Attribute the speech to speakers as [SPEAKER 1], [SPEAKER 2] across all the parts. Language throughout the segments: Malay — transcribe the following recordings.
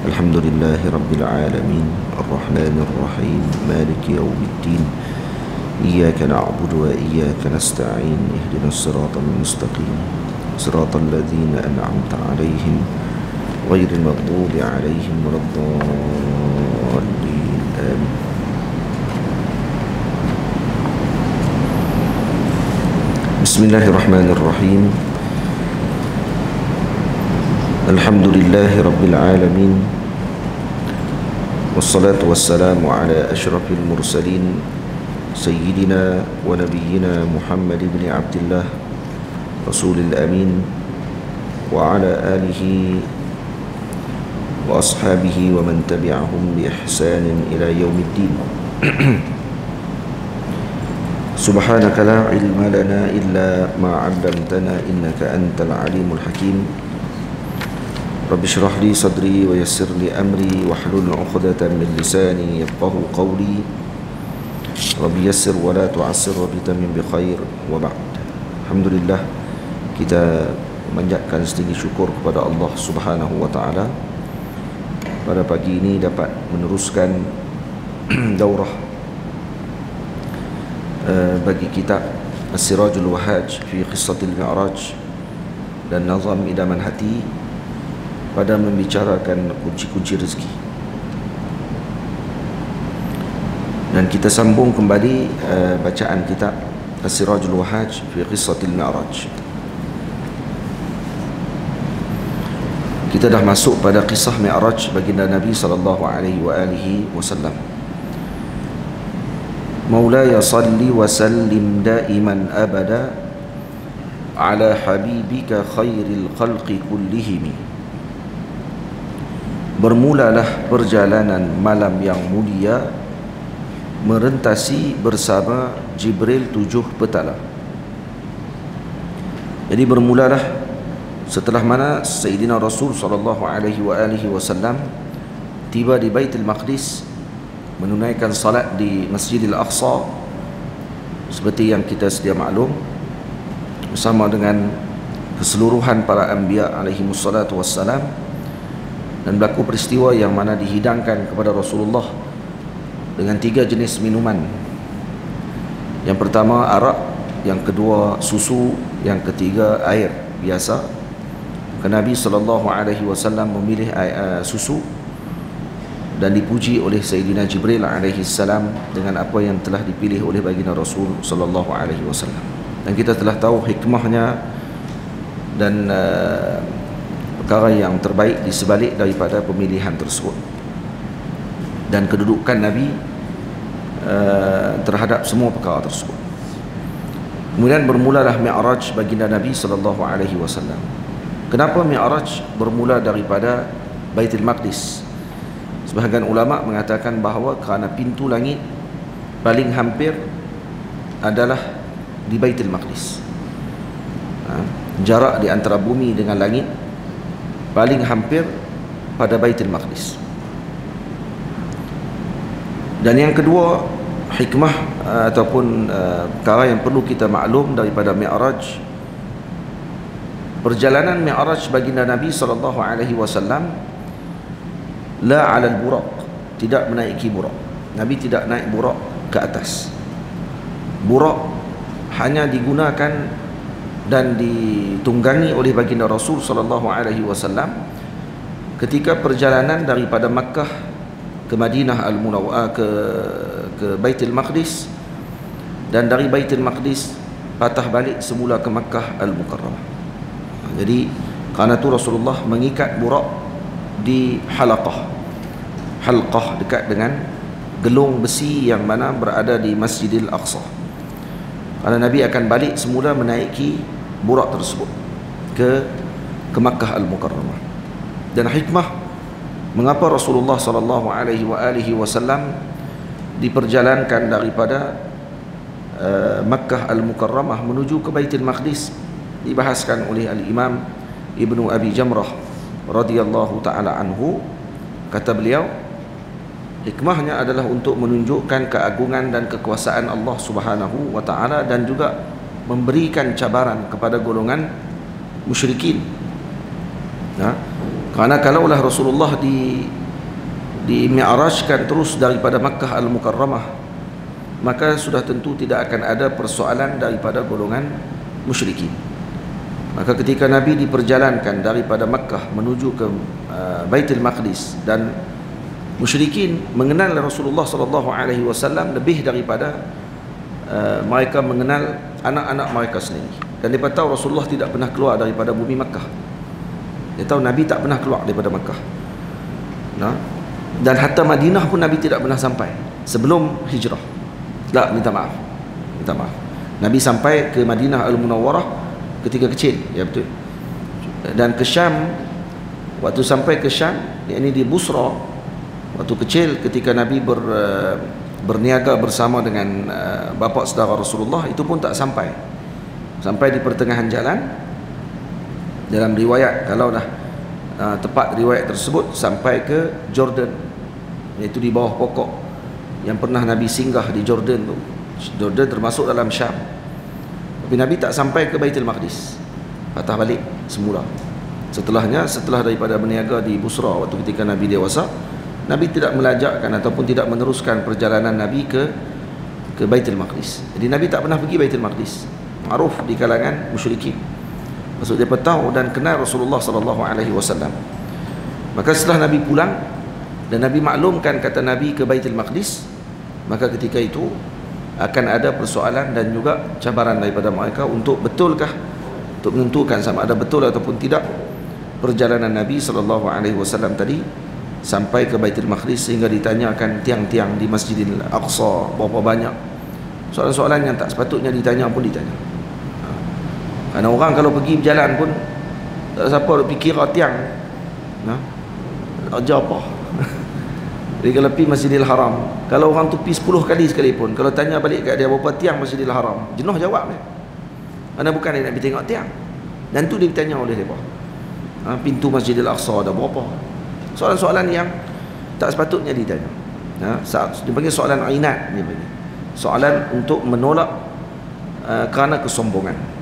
[SPEAKER 1] Alhamdulillahi Rabbil Alamin Ar-Rahmanir Rahim Maliki Yawmiddin Iyyaka na'budu wa iyyaka nasta'in Ihdinas siratal mustaqim Siratal ladzina an'amta 'alaihim ghairil maghdubi 'alaihim waladdallin. Amin. Bismillahirrahmanirrahim. Alhamdulillahi Rabbil Alamin Wassalatu wassalamu ala ashrafil mursalin Sayyidina wa nabiyyina Muhammad ibn Abdullah Rasulil Amin Wa ala alihi wa ashabihi wa man tabi'ahum bi ihsanin ila yaumiddin. Subhanaka la ilma lana illa ma 'allamtana innaka antal alimul hakim. Rabbi shrah li sadri wa yassir li amri wahlul 'uqdatam min lisani yafqahu qawli. Rabbi yassir wa la tu'assir wa bitamin bi khair wa ba'd. Alhamdulillah, kita memanjatkan setinggi syukur kepada Allah Subhanahu wa taala pada pagi ini dapat meneruskan daurah bagi kitab As-Sirajul Wahhaj fi Qissatil Mi'raj dan Nazam Idaman Hati pada membicarakan kunci-kunci rezeki. Dan kita sambung kembali bacaan kitab As-Sirajul Wahhaj fi Qissatil Mi'raj. Kita dah masuk pada kisah Mi'raj baginda Nabi sallallahu alaihi wasallam. Maulaya salli wa sallim daiman abada ala habibika khairil khalqi kullihim. Bermulalah perjalanan malam yang mulia merentasi bersama Jibril 7 petala. Jadi bermulalah setelah mana Sayyidina Rasul sallallahu alaihi wasallam tiba di Baitul Maqdis menunaikan salat di Masjidil Aqsa seperti yang kita sedia maklum, bersama dengan keseluruhan para anbiya alaihi wassalatu wassalam. Dan berlaku peristiwa yang mana dihidangkan kepada Rasulullah dengan 3 jenis minuman. Yang pertama arak, yang kedua susu, yang ketiga air biasa. Nabi sallallahu alaihi wasallam memilih susu dan dipuji oleh Sayyidina Jibril alaihi salam dengan apa yang telah dipilih oleh baginda Rasul sallallahu alaihi wasallam. Dan kita telah tahu hikmahnya dan perkara yang terbaik di sebalik daripada pemilihan tersebut dan kedudukan Nabi terhadap semua perkara tersebut. Kemudian bermulalah Mi'raj baginda Nabi sallallahu alaihi wasallam. Kenapa Mi'raj bermula daripada Baitul Maqdis? Sebahagian ulama mengatakan bahawa kerana pintu langit paling hampir adalah di Baitul Maqdis. Jarak di antara bumi dengan langit paling hampir pada Baitul Maqdis. Dan yang kedua, hikmah ataupun perkara yang perlu kita maklum daripada Mi'raj, perjalanan Mi'raj baginda Nabi sallallahu alaihi wasallam la 'alal buraq, tidak menaiki buraq. Nabi tidak naik buraq ke atas. Buraq hanya digunakan dan ditunggangi oleh baginda Rasul sallallahu alaihi wasallam ketika perjalanan daripada Makkah ke Madinah Al-Munawwarah ke Baitul Maqdis, dan dari Baitul Maqdis patah balik semula ke Makkah Al-Mukarramah. Jadi kerana itu Rasulullah mengikat buraq di halaqah dekat dengan gelung besi yang mana berada di Masjidil Aqsa. Kerana Nabi akan balik semula menaiki buraq tersebut ke Makkah Al-Mukarramah. Dan hikmah mengapa Rasulullah sallallahu alaihi wasallam diperjalankan daripada Makkah Al-Mukarramah menuju ke Baitul Maqdis dibahaskan oleh Al-Imam Ibnu Abi Jamrah radhiyallahu taala anhu. Kata beliau, hikmahnya adalah untuk menunjukkan keagungan dan kekuasaan Allah Subhanahu wa taala dan juga memberikan cabaran kepada golongan musyrikin. Kerana kalaulah Rasulullah di-mi'rajkan terus daripada Makkah Al-Mukarramah, maka sudah tentu tidak akan ada persoalan daripada golongan musyrikin. Maka ketika Nabi diperjalankan daripada Makkah menuju ke Baitul Maqdis, dan musyrikin mengenal Rasulullah sallallahu alaihi wasallam lebih daripada mereka mengenal anak-anak mereka sendiri. Dan mereka tahu Rasulullah tidak pernah keluar daripada bumi Makkah. Dia tahu Nabi tak pernah keluar daripada Makkah. Nah, dan hatta Madinah pun Nabi tidak pernah sampai sebelum hijrah. Tak, minta maaf. Nabi sampai ke Madinah Al-Munawwarah ketika kecil, ya betul. Dan ke Syam, waktu sampai ke Syam, yakni di Busra, waktu kecil ketika Nabi berniaga bersama dengan bapa saudara Rasulullah, itu pun tak sampai di pertengahan jalan. Dalam riwayat, kalau dah tepat riwayat tersebut, sampai ke Jordan, iaitu di bawah pokok yang pernah Nabi singgah di Jordan tu. Jordan termasuk dalam Syam. Tapi Nabi tak sampai ke Baitul Maqdis, patah balik semula. Setelah daripada berniaga di Busra, waktu ketika Nabi dewasa, Nabi tidak melajakkan ataupun tidak meneruskan perjalanan Nabi ke Baitul Maqdis. Jadi Nabi tak pernah pergi Baitul Maqdis. Ma'ruf di kalangan musyrikin. Maksud dia tahu dan kenal Rasulullah sallallahu alaihi wasallam. Maka setelah Nabi pulang dan Nabi maklumkan kata Nabi ke Baitul Maqdis, maka ketika itu akan ada persoalan dan juga cabaran daripada mereka untuk betulkah, untuk menentukan sama ada betul ataupun tidak perjalanan Nabi sallallahu alaihi wasallam tadi sampai ke Baitul Maqdis, sehingga ditanyakan tiang-tiang di Masjidil Aqsa berapa banyak. Soalan-soalan yang tak sepatutnya ditanya pun ditanya. Kerana orang kalau pergi berjalan pun tak siapa nak fikir tiang. Ajar apa? Jadi kalau pergi Masjidil Haram, kalau orang tu pergi 10 kali sekalipun, kalau tanya balik kat dia berapa tiang Masjidil Haram, jenuh jawab dia. Kerana bukan dia nak pergi tengok tiang. Dan tu dia ditanya oleh mereka. Pintu Masjidil Aqsa ada berapa? Soalan-soalan yang tak sepatutnya ditanya. Dia panggil soalan ainat, dia panggil. Soalan untuk menolak kerana kesombongan.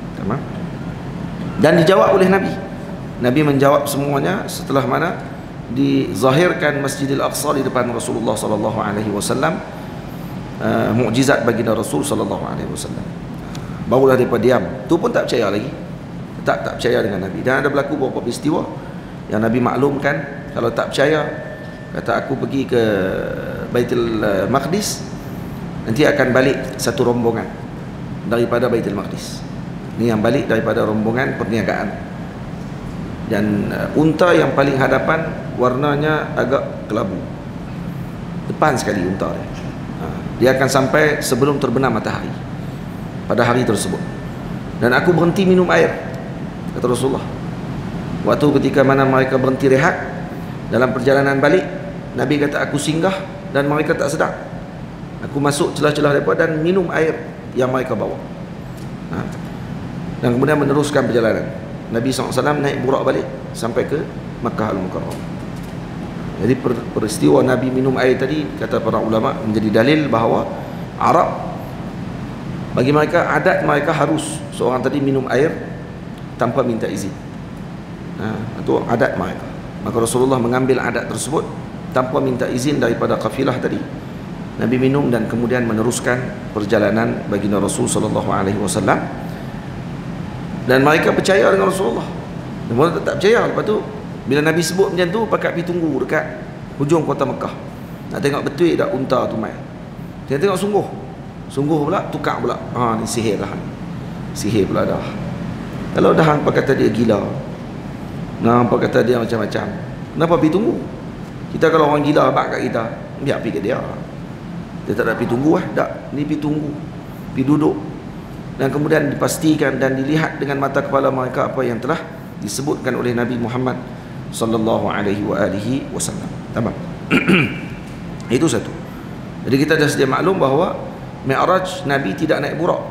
[SPEAKER 1] Dan dijawab oleh Nabi. Nabi menjawab semuanya setelah mana dizahirkan Masjidil Aqsa di depan Rasulullah sallallahu alaihi wasallam, mukjizat baginda Rasul sallallahu alaihi wasallam. Barulah mereka diam. Tu pun tak percaya lagi. Tak percaya dengan Nabi. Dan ada berlaku beberapa peristiwa yang Nabi maklumkan, kalau tak percaya, kata aku pergi ke Baitul Maqdis, nanti akan balik satu rombongan daripada Baitul Maqdis. Ini yang balik daripada rombongan perniagaan. Dan unta yang paling hadapan warnanya agak kelabu, depan sekali unta dia. Dia akan sampai sebelum terbenam matahari pada hari tersebut. Dan aku berhenti minum air, kata Rasulullah. Waktu ketika mana mereka berhenti rehat dalam perjalanan balik, Nabi kata aku singgah dan mereka tak sedar. Aku masuk celah-celah mereka dan minum air yang mereka bawa. Dan kemudian meneruskan perjalanan. Nabi SAW naik burak balik sampai ke Makkah Al-Mukarramah. Jadi peristiwa Nabi minum air tadi, kata para ulama, menjadi dalil bahawa Arab, bagi mereka, adat mereka harus seorang tadi minum air tanpa minta izin. Itu adat mereka. Maka Rasulullah mengambil adat tersebut tanpa minta izin daripada kafilah tadi. Nabi minum dan kemudian meneruskan perjalanan baginda Rasul sallallahu alaihi wasallam. Dan mereka percaya dengan Rasulullah. Dan mereka tak percaya. Lepas tu bila Nabi sebut macam tu, pakat pergi tunggu dekat hujung kota Mekah. Nak tengok betul tak unta tu mai. Dia tengok sungguh pula, tukar pula. Ni sihir dah. Sihir pula dah. Kalau dah hampa kata dia gila, hampa kata dia macam-macam, kenapa pergi tunggu? Kita kalau orang gila abang kat kita, biar pergi ke dia. Dia tak nak pergi tunggu tak. Ni pergi tunggu, pergi duduk, dan kemudian dipastikan dan dilihat dengan mata kepala mereka apa yang telah disebutkan oleh Nabi Muhammad sallallahu alaihi wasallam. Tamam. Itu satu. Jadi kita dah sedia maklum bahawa Mi'raj Nabi tidak naik burak.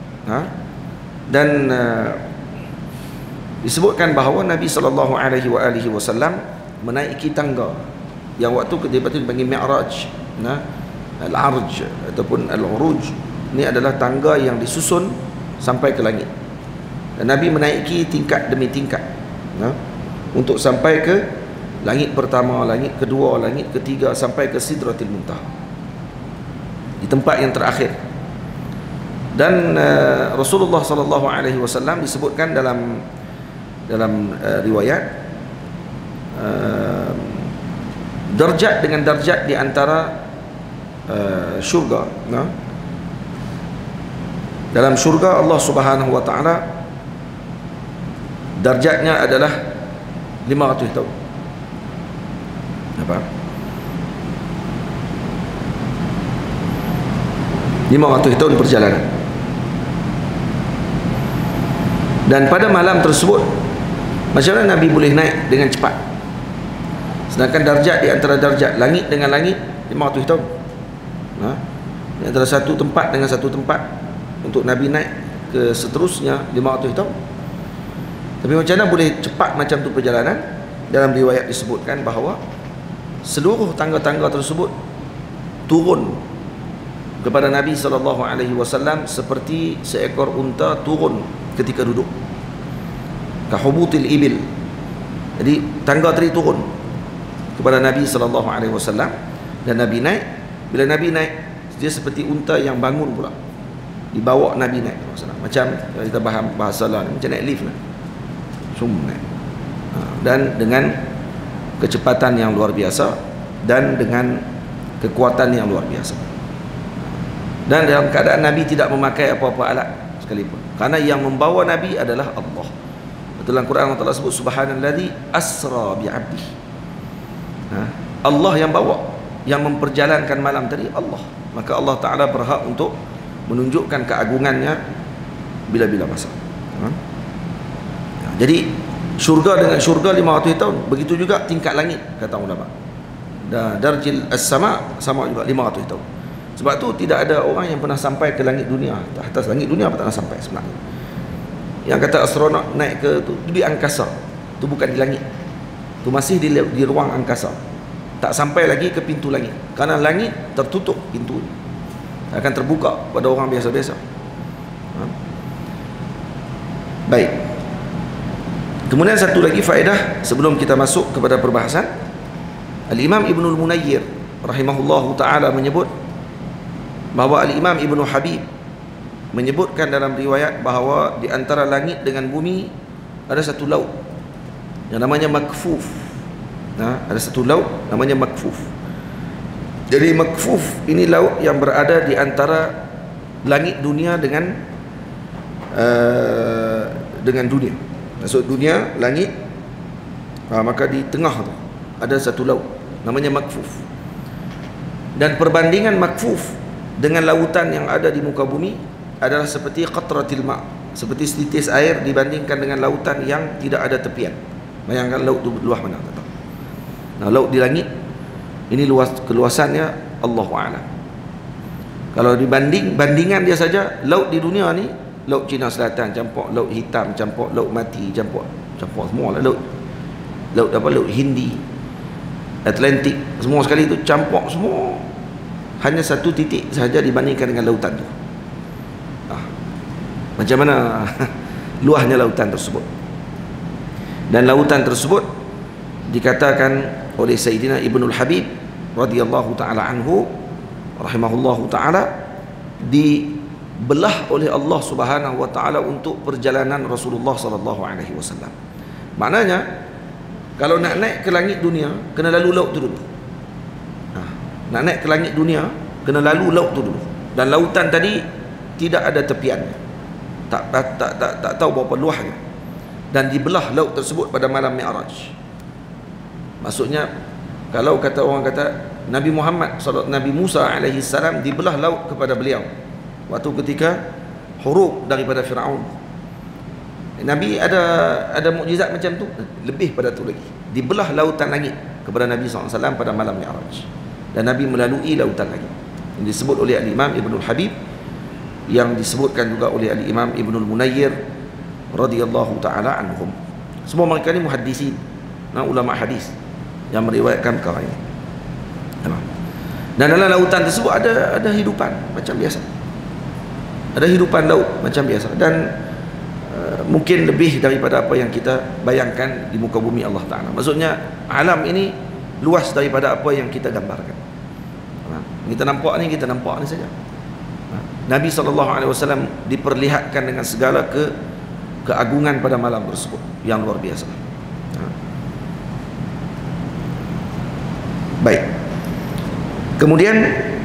[SPEAKER 1] Dan disebutkan bahawa Nabi sallallahu alaihi wasallam menaiki tangga yang waktu ketika itu dipanggil Mi'raj, Al-Arj ataupun Al-Uruj. Ini adalah tangga yang disusun sampai ke langit. Dan Nabi menaiki tingkat demi tingkat. untuk sampai ke langit pertama, langit kedua, langit ketiga, sampai ke Sidratil Muntaha, di tempat yang terakhir. Dan Rasulullah sallallahu alaihi wasallam disebutkan dalam riwayat, darjat dengan darjat di antara syurga. Dalam syurga Allah Subhanahu wa taala darjatnya adalah 500 tahun. Apa? 500 tahun perjalanan. Dan pada malam tersebut, macam mana Nabi boleh naik dengan cepat? Sedangkan darjat di antara darjat langit dengan langit 500 tahun. Di antara satu tempat dengan satu tempat, untuk Nabi naik ke seterusnya 500 tahun. Tapi macam mana boleh cepat macam tu perjalanan? Dalam riwayat disebutkan bahawa seluruh tangga-tangga tersebut turun kepada Nabi SAW seperti seekor unta turun ketika duduk, kahubutil ibil. Jadi tangga tadi turun kepada Nabi SAW, dan Nabi naik. Bila Nabi naik, dia seperti unta yang bangun pula, dibawa Nabi naik. Macam kita faham bahasa lah, macam naik lift lah, naik. Dan dengan kecepatan yang luar biasa dan dengan kekuatan yang luar biasa. Dan dalam keadaan Nabi tidak memakai apa-apa alat sekalipun, karena yang membawa Nabi adalah Allah. Dalam Quran Allah Ta'ala sebut subhanalladzi asra bi'abdi. Allah yang bawa, yang memperjalankan malam tadi Allah. Maka Allah Ta'ala berhak untuk menunjukkan keagungannya bila-bila masa. Jadi syurga dengan syurga 500 tahun. Begitu juga tingkat langit, kata ulama. Darjil as-sama sama juga 500 tahun. Sebab tu tidak ada orang yang pernah sampai ke langit dunia. Atas langit dunia apa tak pernah sampai sebenarnya. Yang kata astronot naik ke tu di angkasa, tu bukan di langit, tu masih di ruang angkasa, tak sampai lagi ke pintu langit, kerana langit tertutup pintu, akan terbuka pada orang biasa-biasa. Baik, kemudian satu lagi faedah sebelum kita masuk kepada perbahasan. Al-Imam Ibnul Munayyir rahimahullahu ta'ala menyebut bahawa Al-Imam Ibnu Habib menyebutkan dalam riwayat bahawa di antara langit dengan bumi ada satu laut yang namanya Makfuf. Ada satu laut namanya Makfuf. Jadi Makfuf ini laut yang berada di antara langit dunia dengan dunia. Maksud dunia, langit, maka di tengah tu ada satu laut namanya Makfuf. Dan perbandingan Makfuf dengan lautan yang ada di muka bumi adalah seperti qatratil ma', seperti setitis air dibandingkan dengan lautan yang tidak ada tepian. Bayangkan laut itu luas mana, tak tahu. Nah, laut di langit ini keluasannya Allahu a'lam. Kalau bandingan dia saja, laut di dunia ni, laut Cina Selatan campur laut hitam, campur laut mati, campur semua lah, laut laut Hindi, Atlantik, semua sekali itu campur semua. Hanya satu titik sahaja dibandingkan dengan lautan tu. Macam mana luahnya lautan tersebut. Dan lautan tersebut dikatakan oleh Sayyidina Ibnul Habib radhiyallahu ta'ala anhu rahimahullahu ta'ala, dibelah oleh Allah Subhanahu wa ta'ala untuk perjalanan Rasulullah sallallahu alaihi wasallam. Maknanya kalau nak naik ke langit dunia kena lalu laut tu dulu. Nak naik ke langit dunia kena lalu laut tu dulu. Dan lautan tadi tidak ada tepiannya. Tak tahu berapa luahnya, dan dibelah laut tersebut pada malam Mi'raj. Maksudnya kalau kata orang kata Nabi Muhammad Nabi Musa alaihi salam dibelah laut kepada beliau waktu ketika huruf daripada Firaun. Nabi ada mukjizat macam tu, lebih pada tu lagi. Dibelah lautan langit kepada Nabi SAW pada malam Mi'raj, dan Nabi melalui lautan langit. Yang disebut oleh Al-Imam Ibnul Habib, yang disebutkan juga oleh Al-Imam Ibnul Munayyir radhiyallahu ta'ala anhum. Semua mereka ni muhaddisin, ulama hadis yang meriwayatkan perkara ini. Dan dalam lautan tersebut ada hidupan macam biasa. Ada hidupan laut macam biasa. Dan mungkin lebih daripada apa yang kita bayangkan di muka bumi Allah Ta'ala. Maksudnya alam ini luas daripada apa yang kita gambarkan. Kita nampak ni saja. Nabi SAW diperlihatkan dengan segala keagungan pada malam tersebut yang luar biasa. Baik. Kemudian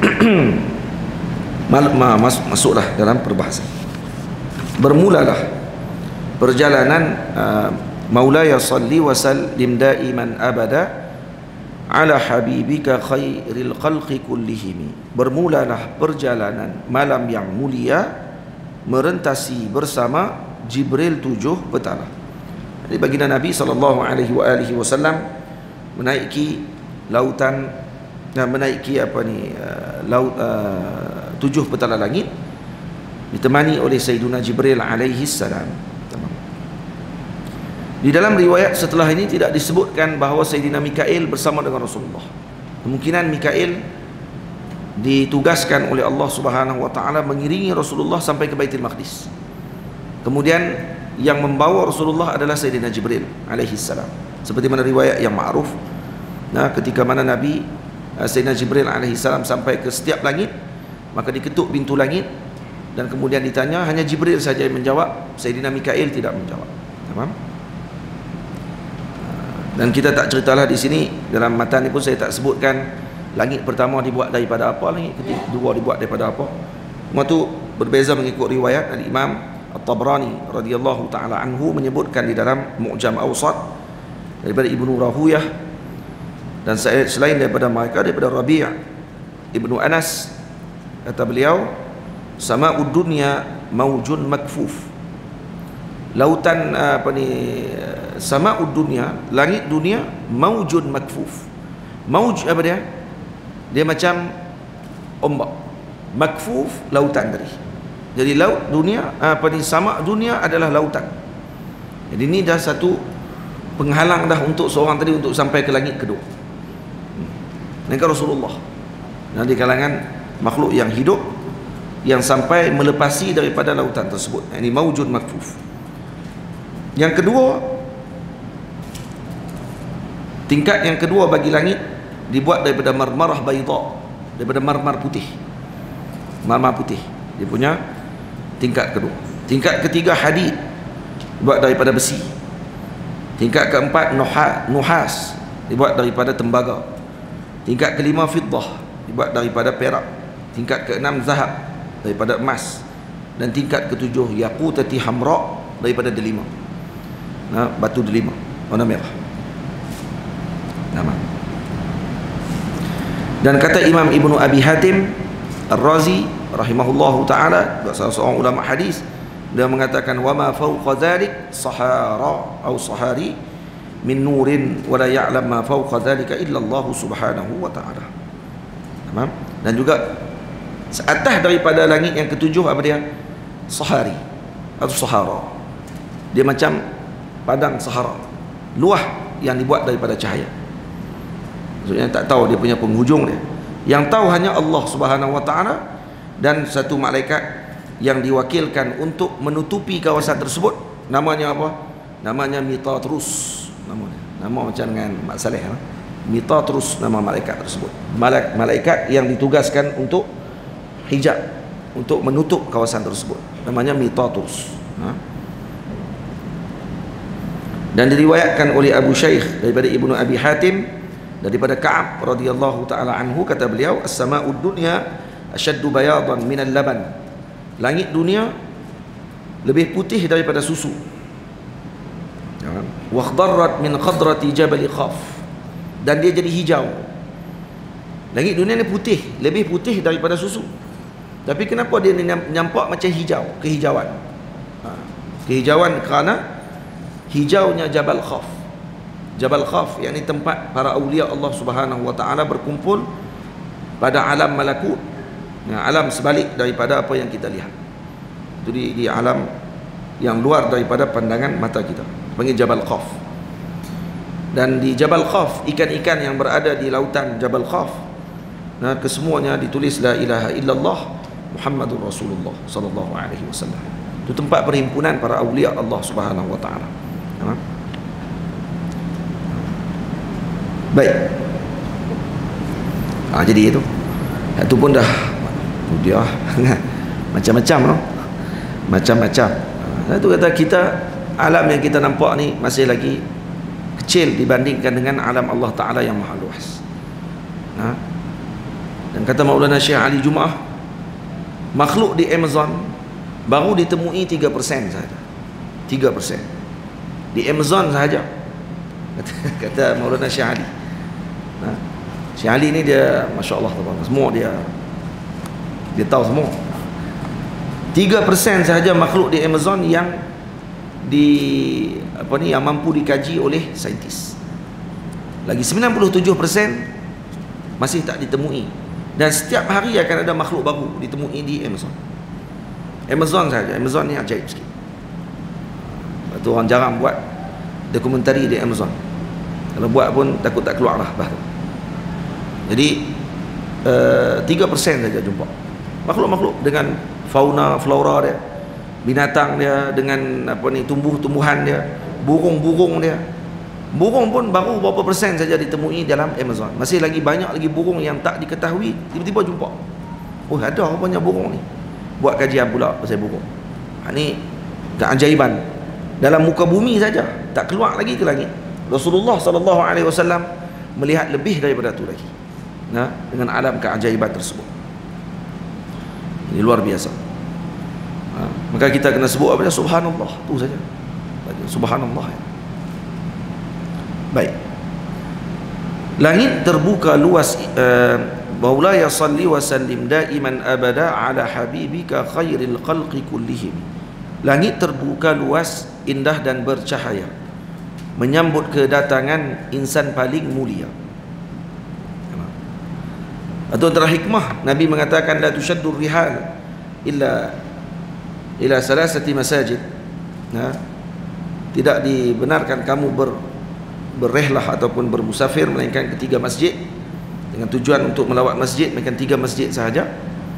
[SPEAKER 1] masuklah dalam perbahasan. Bermulalah perjalanan Maulaya salli wa sallim daiman abada ala habibika khairil khalqi kullihim. Bermulalah perjalanan malam yang mulia merentasi bersama Jibril 7 petala. Jadi baginda Nabi SAW menaiki lautan, menaiki laut 7 petala langit ditemani oleh Sayyiduna Jibril alaihi salam. Di dalam riwayat setelah ini tidak disebutkan bahawa Sayyidina Mikail bersama dengan Rasulullah. Kemungkinan Mikail ditugaskan oleh Allah Subhanahu wa taala mengiringi Rasulullah sampai ke Baitul Maqdis. Kemudian yang membawa Rasulullah adalah Sayyidina Jibril alaihi salam. Seperti mana riwayat yang ma'ruf, ketika mana Nabi Sayyidina Jibril alaihi salam sampai ke setiap langit, maka diketuk pintu langit dan kemudian ditanya, hanya Jibril saja yang menjawab, Sayyidina Mikail tidak menjawab. Faham? Dan kita tak ceritalah di sini, dalam matan ni pun saya tak sebutkan langit pertama dibuat daripada apa, langit kedua dibuat daripada apa. Semua tu berbeza mengikut riwayat. Al-Imam At-Tabrani radhiyallahu taala anhu menyebutkan di dalam Mu'jam Awsat daripada Ibnu Rahuyah, dan selain daripada mereka, daripada Rabi' Ibnu Anas, kata beliau, sama'ud dunya maujun makfuf. Lautan sama'ud dunya, langit dunia, maujun makfuf. Mauj apa dia? Dia macam ombak. Makfuf lautan tadi. Jadi laut dunia, sama dunia adalah lautan. Jadi ini dah satu penghalang dah untuk seorang tadi untuk sampai ke langit kedua. Ini Rasulullah. Dan di kalangan makhluk yang hidup yang sampai melepasi daripada lautan tersebut. Ini maujud makfuf. Yang kedua, tingkat yang kedua bagi langit dibuat daripada marmarah baydha, daripada marmar putih. Marmar putih. Dia punya tingkat kedua. Tingkat ketiga hadid, dibuat daripada besi. Tingkat keempat nuhas, dibuat daripada tembaga. Tingkat kelima fiddah, dibuat daripada perak. Tingkat keenam zahab, daripada emas. Dan tingkat ketujuh yaqutati hamra, daripada delima. Batu delima warna merah. Nama. Dan kata Imam Ibnu Abi Hatim Ar-Razi rahimahullahu taala, salah seorang ulama hadis, dia mengatakan, wa ma fawqa dzalik sahara atau sahari min nurin wa la ya'lam ma fawqa dzalika illa Allah subhanahu wa ta'ala. Tamam? Dan juga atas daripada langit yang ketujuh apa dia? Sahari atau sahara. Dia macam padang Sahara, luah yang dibuat daripada cahaya. Maksudnya tak tahu dia punya penghujung dia. Yang tahu hanya Allah Subhanahu wa taala dan satu malaikat yang diwakilkan untuk menutupi kawasan tersebut. Namanya apa? Namanya Mitatrus. Nama macam dengan Mak Saleh. Mitatrus nama malaikat tersebut. Malaikat yang ditugaskan untuk hijab, untuk menutup kawasan tersebut. Namanya Mitatrus. Dan diriwayatkan oleh Abu Shaykh daripada Ibnu Abi Hatim daripada Ka'ab radhiyallahu taala anhu, kata beliau, as-sama'ud dunya ashaddu bayadan min al-laban. Langit dunia lebih putih daripada susu. Wa khadarrat min khadrati jabal Qaf. Dan dia jadi hijau. Langit dunia ni putih, lebih putih daripada susu. Tapi kenapa dia nampak macam hijau, kehijauan? Kehijauan kerana hijaunya Jabal Qaf. Jabal Qaf yakni tempat para awliya Allah Subhanahu wa taala berkumpul pada alam malakut, alam sebalik daripada apa yang kita lihat. Itu di alam yang luar daripada pandangan mata kita, panggil Jabal Qaf. Dan di Jabal Qaf, ikan-ikan yang berada di lautan Jabal Qaf, kesemuanya ditulis la ilaha illallah Muhammadur Rasulullah sallallahu alaihi wasallam. Itu tempat perhimpunan para awliya Allah Subhanahu wa taala. Ha? Baik. Jadi itu pun dah dia macam-macam no. Macam-macam. Itu kata kita, alam yang kita nampak ni masih lagi kecil dibandingkan dengan alam Allah Taala yang maha luas. Dan kata Maulana Syekh Ali Jumaah, makhluk di Amazon baru ditemui 3% sahaja. 3% di Amazon sahaja. Kata Maulana Syekh Ali. Syekh Ali ni dia Masya Allah, semua dia tahu semua. 3% sahaja makhluk di Amazon yang yang mampu dikaji oleh saintis. Lagi 97% masih tak ditemui. Dan setiap hari akan ada makhluk baru ditemui di Amazon. Amazon saja. Amazon ni ajaib sikit. Itu orang jarang buat dokumentari di Amazon. Kalau buat pun takut tak keluar lah baru. Jadi 3% saja jumpa makhluk-makhluk dengan fauna, flora dia, binatang dia, dengan tumbuh-tumbuhan dia, burung-burung dia. Burung pun baru berapa persen saja ditemui dalam Amazon. Masih lagi banyak lagi burung yang tak diketahui, tiba-tiba jumpa. Oh, ada rupanya burung ni. Buat kajian pula pasal burung. Ini keajaiban dalam muka bumi saja, tak keluar lagi ke langit. Rasulullah sallallahu alaihi wasallam melihat lebih daripada itu lagi. Dengan alam keajaiban tersebut. Ini luar biasa. Maka kita kena sebut apa? Subhanallah, tu saja. Subhanallah. Baik. Langit terbuka luas. Maulaya salli wa sallim daiman abada ala habibika khairil khalqi kullihim. Langit terbuka luas, indah dan bercahaya, menyambut kedatangan insan paling mulia. Atau antara hikmah Nabi mengatakan la tushaddur rihal ila salasati masajid. Tidak dibenarkan kamu berrehlah ataupun bermusafir melainkan ketiga masjid, dengan tujuan untuk melawat masjid, melainkan 3 masjid sahaja.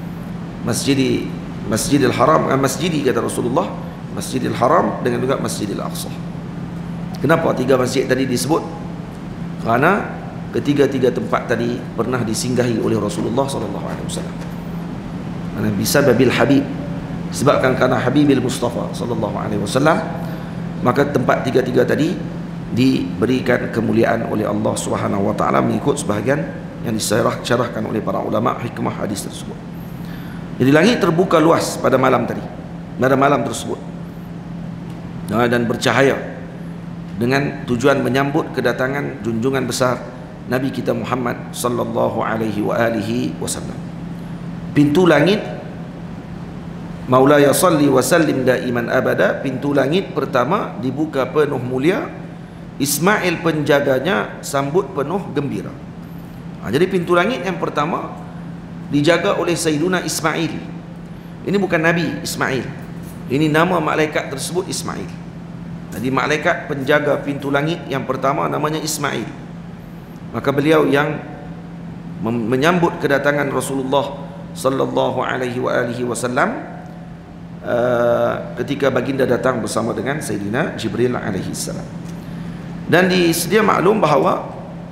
[SPEAKER 1] Masjidil Haram, masjidi kata Rasulullah, Masjidil Haram dengan juga Masjidil Aqsa. Kenapa 3 masjid tadi disebut? Kerana ketiga-tiga tempat tadi pernah disinggahi oleh Rasulullah sallallahu alaihi wasallam. Bisababil Habib, sebabkan kerana Habibil Mustafa sallallahu alaihi wasallam, maka tempat tiga-tiga tadi diberikan kemuliaan oleh Allah Subhanahu wa taala mengikut sebahagian yang disyarahkan oleh para ulama hikmah hadis tersebut. Jadi langit terbuka luas pada malam tadi, pada malam tersebut, dan bercahaya dengan tujuan menyambut kedatangan junjungan besar Nabi kita Muhammad sallallahu alaihi wasallam. Pintu langit Maulaya salli wa sallim daiman abada, pintu langit pertama dibuka penuh mulia, Ismail penjaganya sambut penuh gembira. Jadi pintu langit yang pertama dijaga oleh Sayyiduna Ismail. Ini bukan Nabi Ismail, ini nama malaikat tersebut Ismail. Jadi malaikat penjaga pintu langit yang pertama namanya Ismail. Maka beliau yang menyambut kedatangan Rasulullah sallallahu alaihi wasallam ketika baginda datang bersama dengan Sayyidina Jibril alaihi salam. Dan sedia maklum bahawa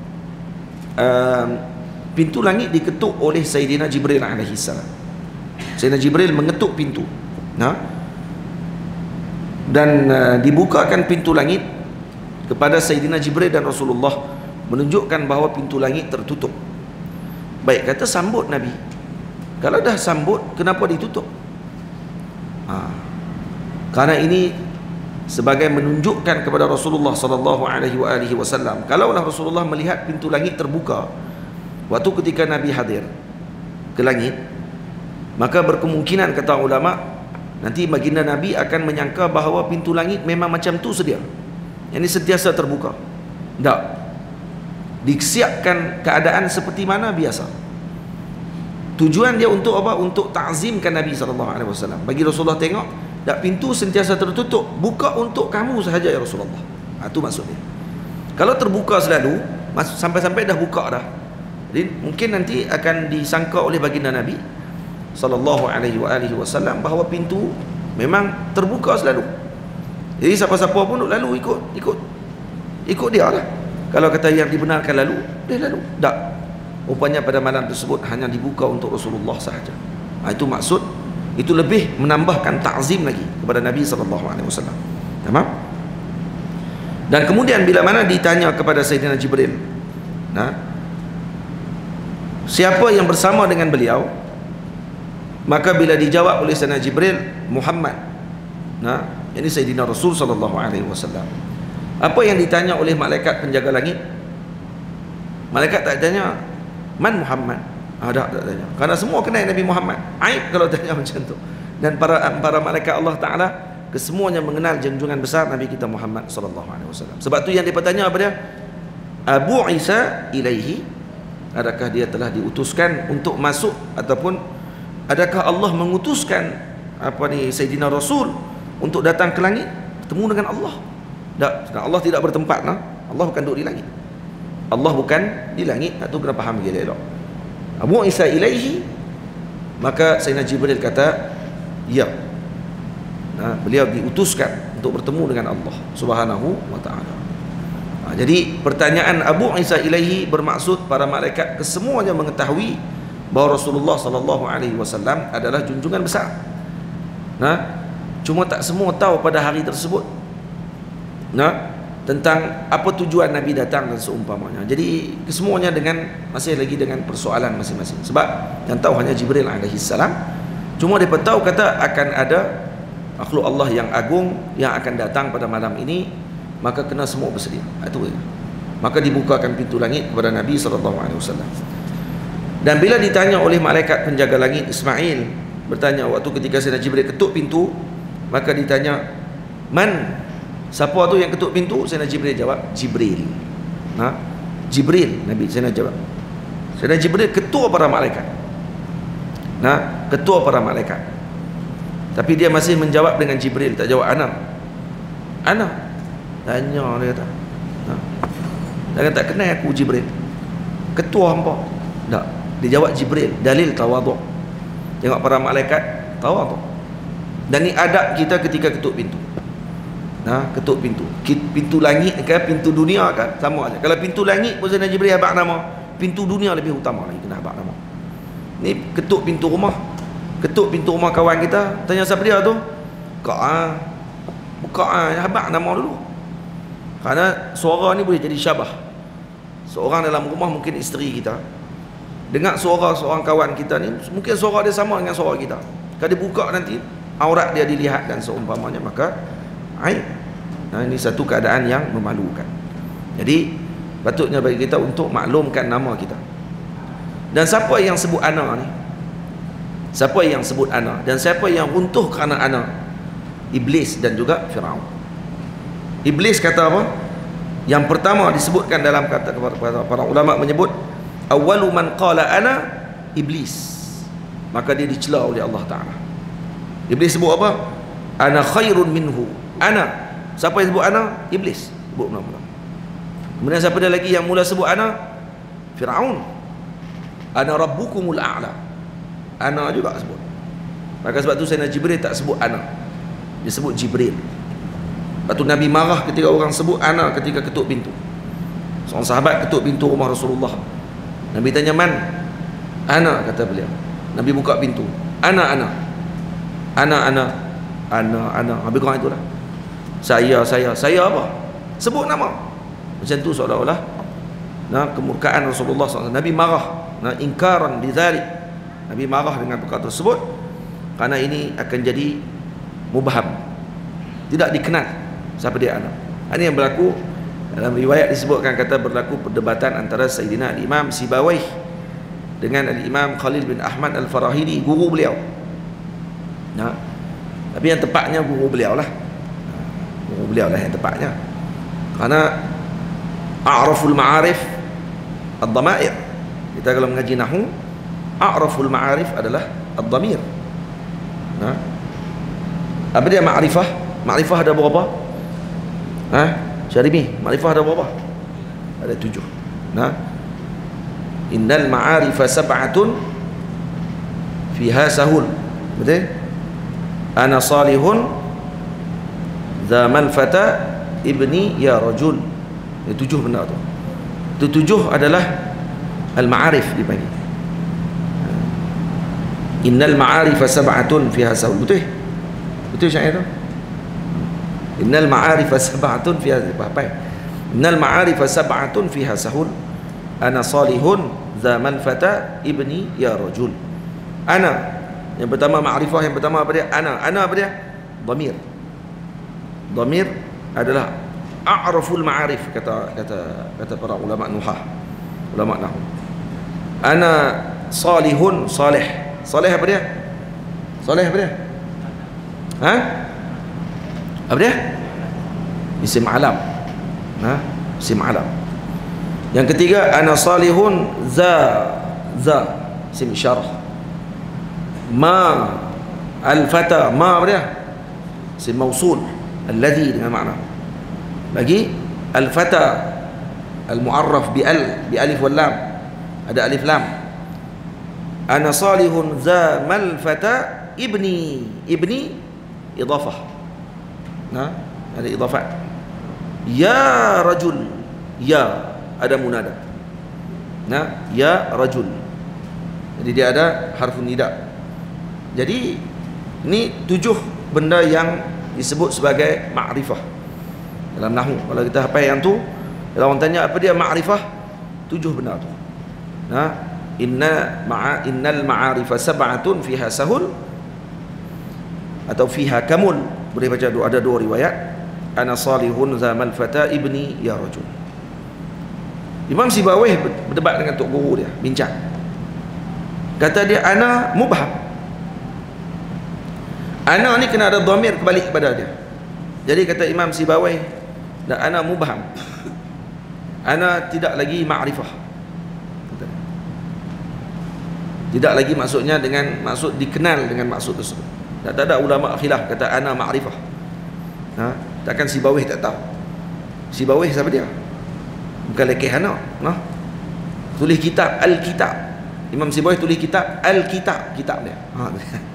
[SPEAKER 1] pintu langit diketuk oleh Sayyidina Jibril alaihi salam. Sayyidina Jibril mengetuk pintu. Dan dibukakan pintu langit kepada Sayyidina Jibril dan Rasulullah, menunjukkan bahawa pintu langit tertutup. Baik, kata sambut Nabi. Kalau dah sambut, kenapa ditutup? Karena ini sebagai menunjukkan kepada Rasulullah sallallahu alaihi wasallam, kalaulah Rasulullah melihat pintu langit terbuka waktu ketika Nabi hadir ke langit, maka berkemungkinan kata ulama nanti baginda Nabi akan menyangka bahawa pintu langit memang macam tu sedia, yang ini sentiasa terbuka. Tak, disiapkan keadaan seperti mana biasa. Tujuan dia untuk apa? Untuk ta'zimkan Nabi SAW. Bagi Rasulullah tengok, tak, pintu sentiasa tertutup, buka untuk kamu sahaja ya Rasulullah. Itu maksudnya. Kalau terbuka selalu, sampai-sampai dah buka dah, jadi mungkin nanti akan disangka oleh baginda Nabi SAW bahawa pintu memang terbuka selalu. Jadi siapa-siapa pun lalu ikut dia lah. Kalau kata yang dibenarkan lalu, dia lalu. Tak. Rupanya pada malam tersebut hanya dibuka untuk Rasulullah sahaja. Itu maksud, itu lebih menambahkan ta'zim lagi kepada Nabi SAW. Tamam? Dan kemudian bila mana ditanya kepada Sayyidina Jibril, siapa yang bersama dengan beliau, maka bila dijawab oleh Sayyidina Jibril, Muhammad, ini Sayyidina Rasul SAW. Apa yang ditanya oleh malaikat penjaga langit? Malaikat tak tanya man Muhammad, tak tanya, karena semua kenal Nabi Muhammad. Aib kalau tanya macam tu. Dan para malaikat Allah Ta'ala kesemuanya mengenal junjungan besar Nabi kita Muhammad SAW. Sebab tu yang dia bertanya apa dia? Abu Isa ilaihi, adakah dia telah diutuskan untuk masuk, ataupun adakah Allah mengutuskan Sayyidina Rasul untuk datang ke langit bertemu dengan Allah? Tak, Allah tidak bertempat. Allah bukan duduk di langit. Allah bukan di langit. Itu kena faham dia elok. Abu Isa ilaihi, maka Sayyidina Jibril kata ya, beliau diutuskan untuk bertemu dengan Allah Subhanahu wa ta'ala. Jadi pertanyaan Abu Isa ilaihi bermaksud para malaikat kesemuanya mengetahui bahawa Rasulullah SAW adalah junjungan besar. Cuma tak semua tahu pada hari tersebut tentang apa tujuan Nabi datang dan seumpamanya. Jadi kesemuanya masih lagi dengan persoalan masing-masing. Sebab yang tahu hanya Jibril alaihissalam. Cuma dia tahu kata akan ada makhluk Allah yang agung yang akan datang pada malam ini, maka kena semua bersedia. Itu. Maka dibukakan pintu langit kepada Nabi SAW. Dan bila ditanya oleh malaikat penjaga langit Ismail, bertanya waktu ketika Sayyidina Jibril ketuk pintu, maka ditanya, man? Siapa tu yang ketuk pintu? Sayyidina Jibril jawab, Jibril. Jibril, Nabi Sayyidina jawab. Sayyidina Jibril ketua para malaikat. Ketua para malaikat. Tapi dia masih menjawab dengan Jibril, tak jawab ana. Tanya dia kata. Jangan tak kenal aku Jibril. Ketua hangpa. Tak. Dia jawab Jibril, dalil tawaduk. Tengok para malaikat tawaduk. Dan ni adab kita ketika ketuk pintu. Ketuk pintu. Pintu langit ke pintu dunia kan sama aja. Kalau pintu langit pun Sayyidina Jibril habaq nama, pintu dunia lebih utama lagi kena habaq nama. Ni ketuk pintu rumah. Ketuk pintu rumah kawan kita, tanya siapa dia tu? Buka habaq nama dulu. Karena suara ni boleh jadi syabah. Seorang dalam rumah, mungkin isteri kita, dengar suara seorang kawan kita ni, mungkin suara dia sama dengan suara kita. Kalau dia buka nanti aurat dia dilihat dan seumpamanya, maka aib. Ini satu keadaan yang memalukan. Jadi patutnya bagi kita untuk maklumkan nama kita. Dan siapa yang sebut ana ni? Siapa yang sebut ana? Dan siapa yang runtuh kerana ana? Iblis dan juga Firaun. Iblis kata apa? Yang pertama disebutkan dalam kata para ulama menyebut awwalu man qala ana iblis. Maka dia dicela oleh Allah Ta'ala. Iblis sebut apa? Ana khairun minhu. Ana. Siapa yang sebut ana? Iblis. Sebut mula-mula. Kemudian siapa dia lagi yang mula sebut ana? Firaun. Ana rabbukumul a'la. Ana juga sebut. Maka sebab tu Sayyidina Jibril tak sebut ana. Dia sebut Jibril. Lepas tu Nabi marah ketika orang sebut ana ketika ketuk pintu. Seorang sahabat ketuk pintu rumah Rasulullah. Nabi tanya, man? Ana, kata beliau. Nabi buka pintu. Ana. Habis korang itulah. Saya apa? Sebut nama. Macam tu seolah-olah kemurkaan Rasulullah SAW. Nabi marah. Ingkaran bidzalik. Nabi marah dengan perkara tersebut kerana ini akan jadi mubham. Tidak dikenal siapa dia anak. Ini yang berlaku dalam riwayat disebutkan, kata berlaku perdebatan antara Sayyidina Al-Imam Sibawayh dengan Al-Imam Khalil bin Ahmad Al-Farahidi, guru beliau. Tapi yang tepatnya guru beliau lah. Guru beliau lah yang tepatnya. Karena a'raful ma'arif ad-dhamair. Kita kalau mengaji nahwu, a'raful ma'arif adalah ad-dhamir. Apa dia ma'rifah? Ma'rifah ada berapa? Syarimi, ma'rifah ada berapa? Ada 7. Innal ma'arifa sab'atun fiha sahul. Betul? ana salihun zamal fata ibni ya rajul. Itu 7 benda tu. Itu 7 adalah al-ma'arif dipanggil. Innal ma'arifa sab'atun fiha sahul. Betul? Betul syair tu? Innal ma'arifa sab'atun fiha apa? Innal ma'arifa sab'atun fiha sahul. Ana salihun zaman fata ibni ya rajul. Ana, yang pertama ma'rifah, yang pertama apa dia? Ana apa dia? Dhamir. Dhamir adalah a'raful ma'arif, kata para ulama nuhah, ulama nahwu. Ana salihun, salih. Salih apa dia? Salih apa dia? Ha? Apa dia? Isim alam. Ha? Isim alam. Yang ketiga, ana salihun isim isyarah. Ma al-fata, ma apa dia? Isim mausul, alladhi dengan makna. Lagi al-fata al-mu'arraf bi alif wal lam. Ada alif lam. Ana salihun zamal fata ibni idafah. Nah, ada idafah. Ya rajul, ya ada munada. Nah, ya rajul. Jadi dia ada harfun nida. Jadi ini 7 benda yang disebut sebagai ma'rifah dalam nahwu. Kalau kita hafal yang tu, kalau orang tanya apa dia ma'rifah, 7 benda tu. Nah, innal ma'arifa sab'atun fiha sahul atau fiha kamul. Boleh baca ada 2 riwayat. Ana salihun zamal fata ibni ya rajul. Imam Sibawayh berdebat dengan tok guru dia, bincang. Kata dia ana mubham. Ana ni kena ada dhamir kembali kepada dia. Jadi kata Imam Sibawayh, dan ana mubham. Ana tidak lagi ma'rifah. Tidak lagi maksudnya dengan maksud dikenal dengan maksud tersebut. Tak ada ulama khilaf kata ana ma'rifah. Ha? Takkan Sibawayh tak tahu. Sibawayh siapa dia? Bukan lekeh anak. Nah. Tulis kitab Al-Kitab. Imam Sibawayh tulis kitab Al-Kitab, kitab dia. Ha.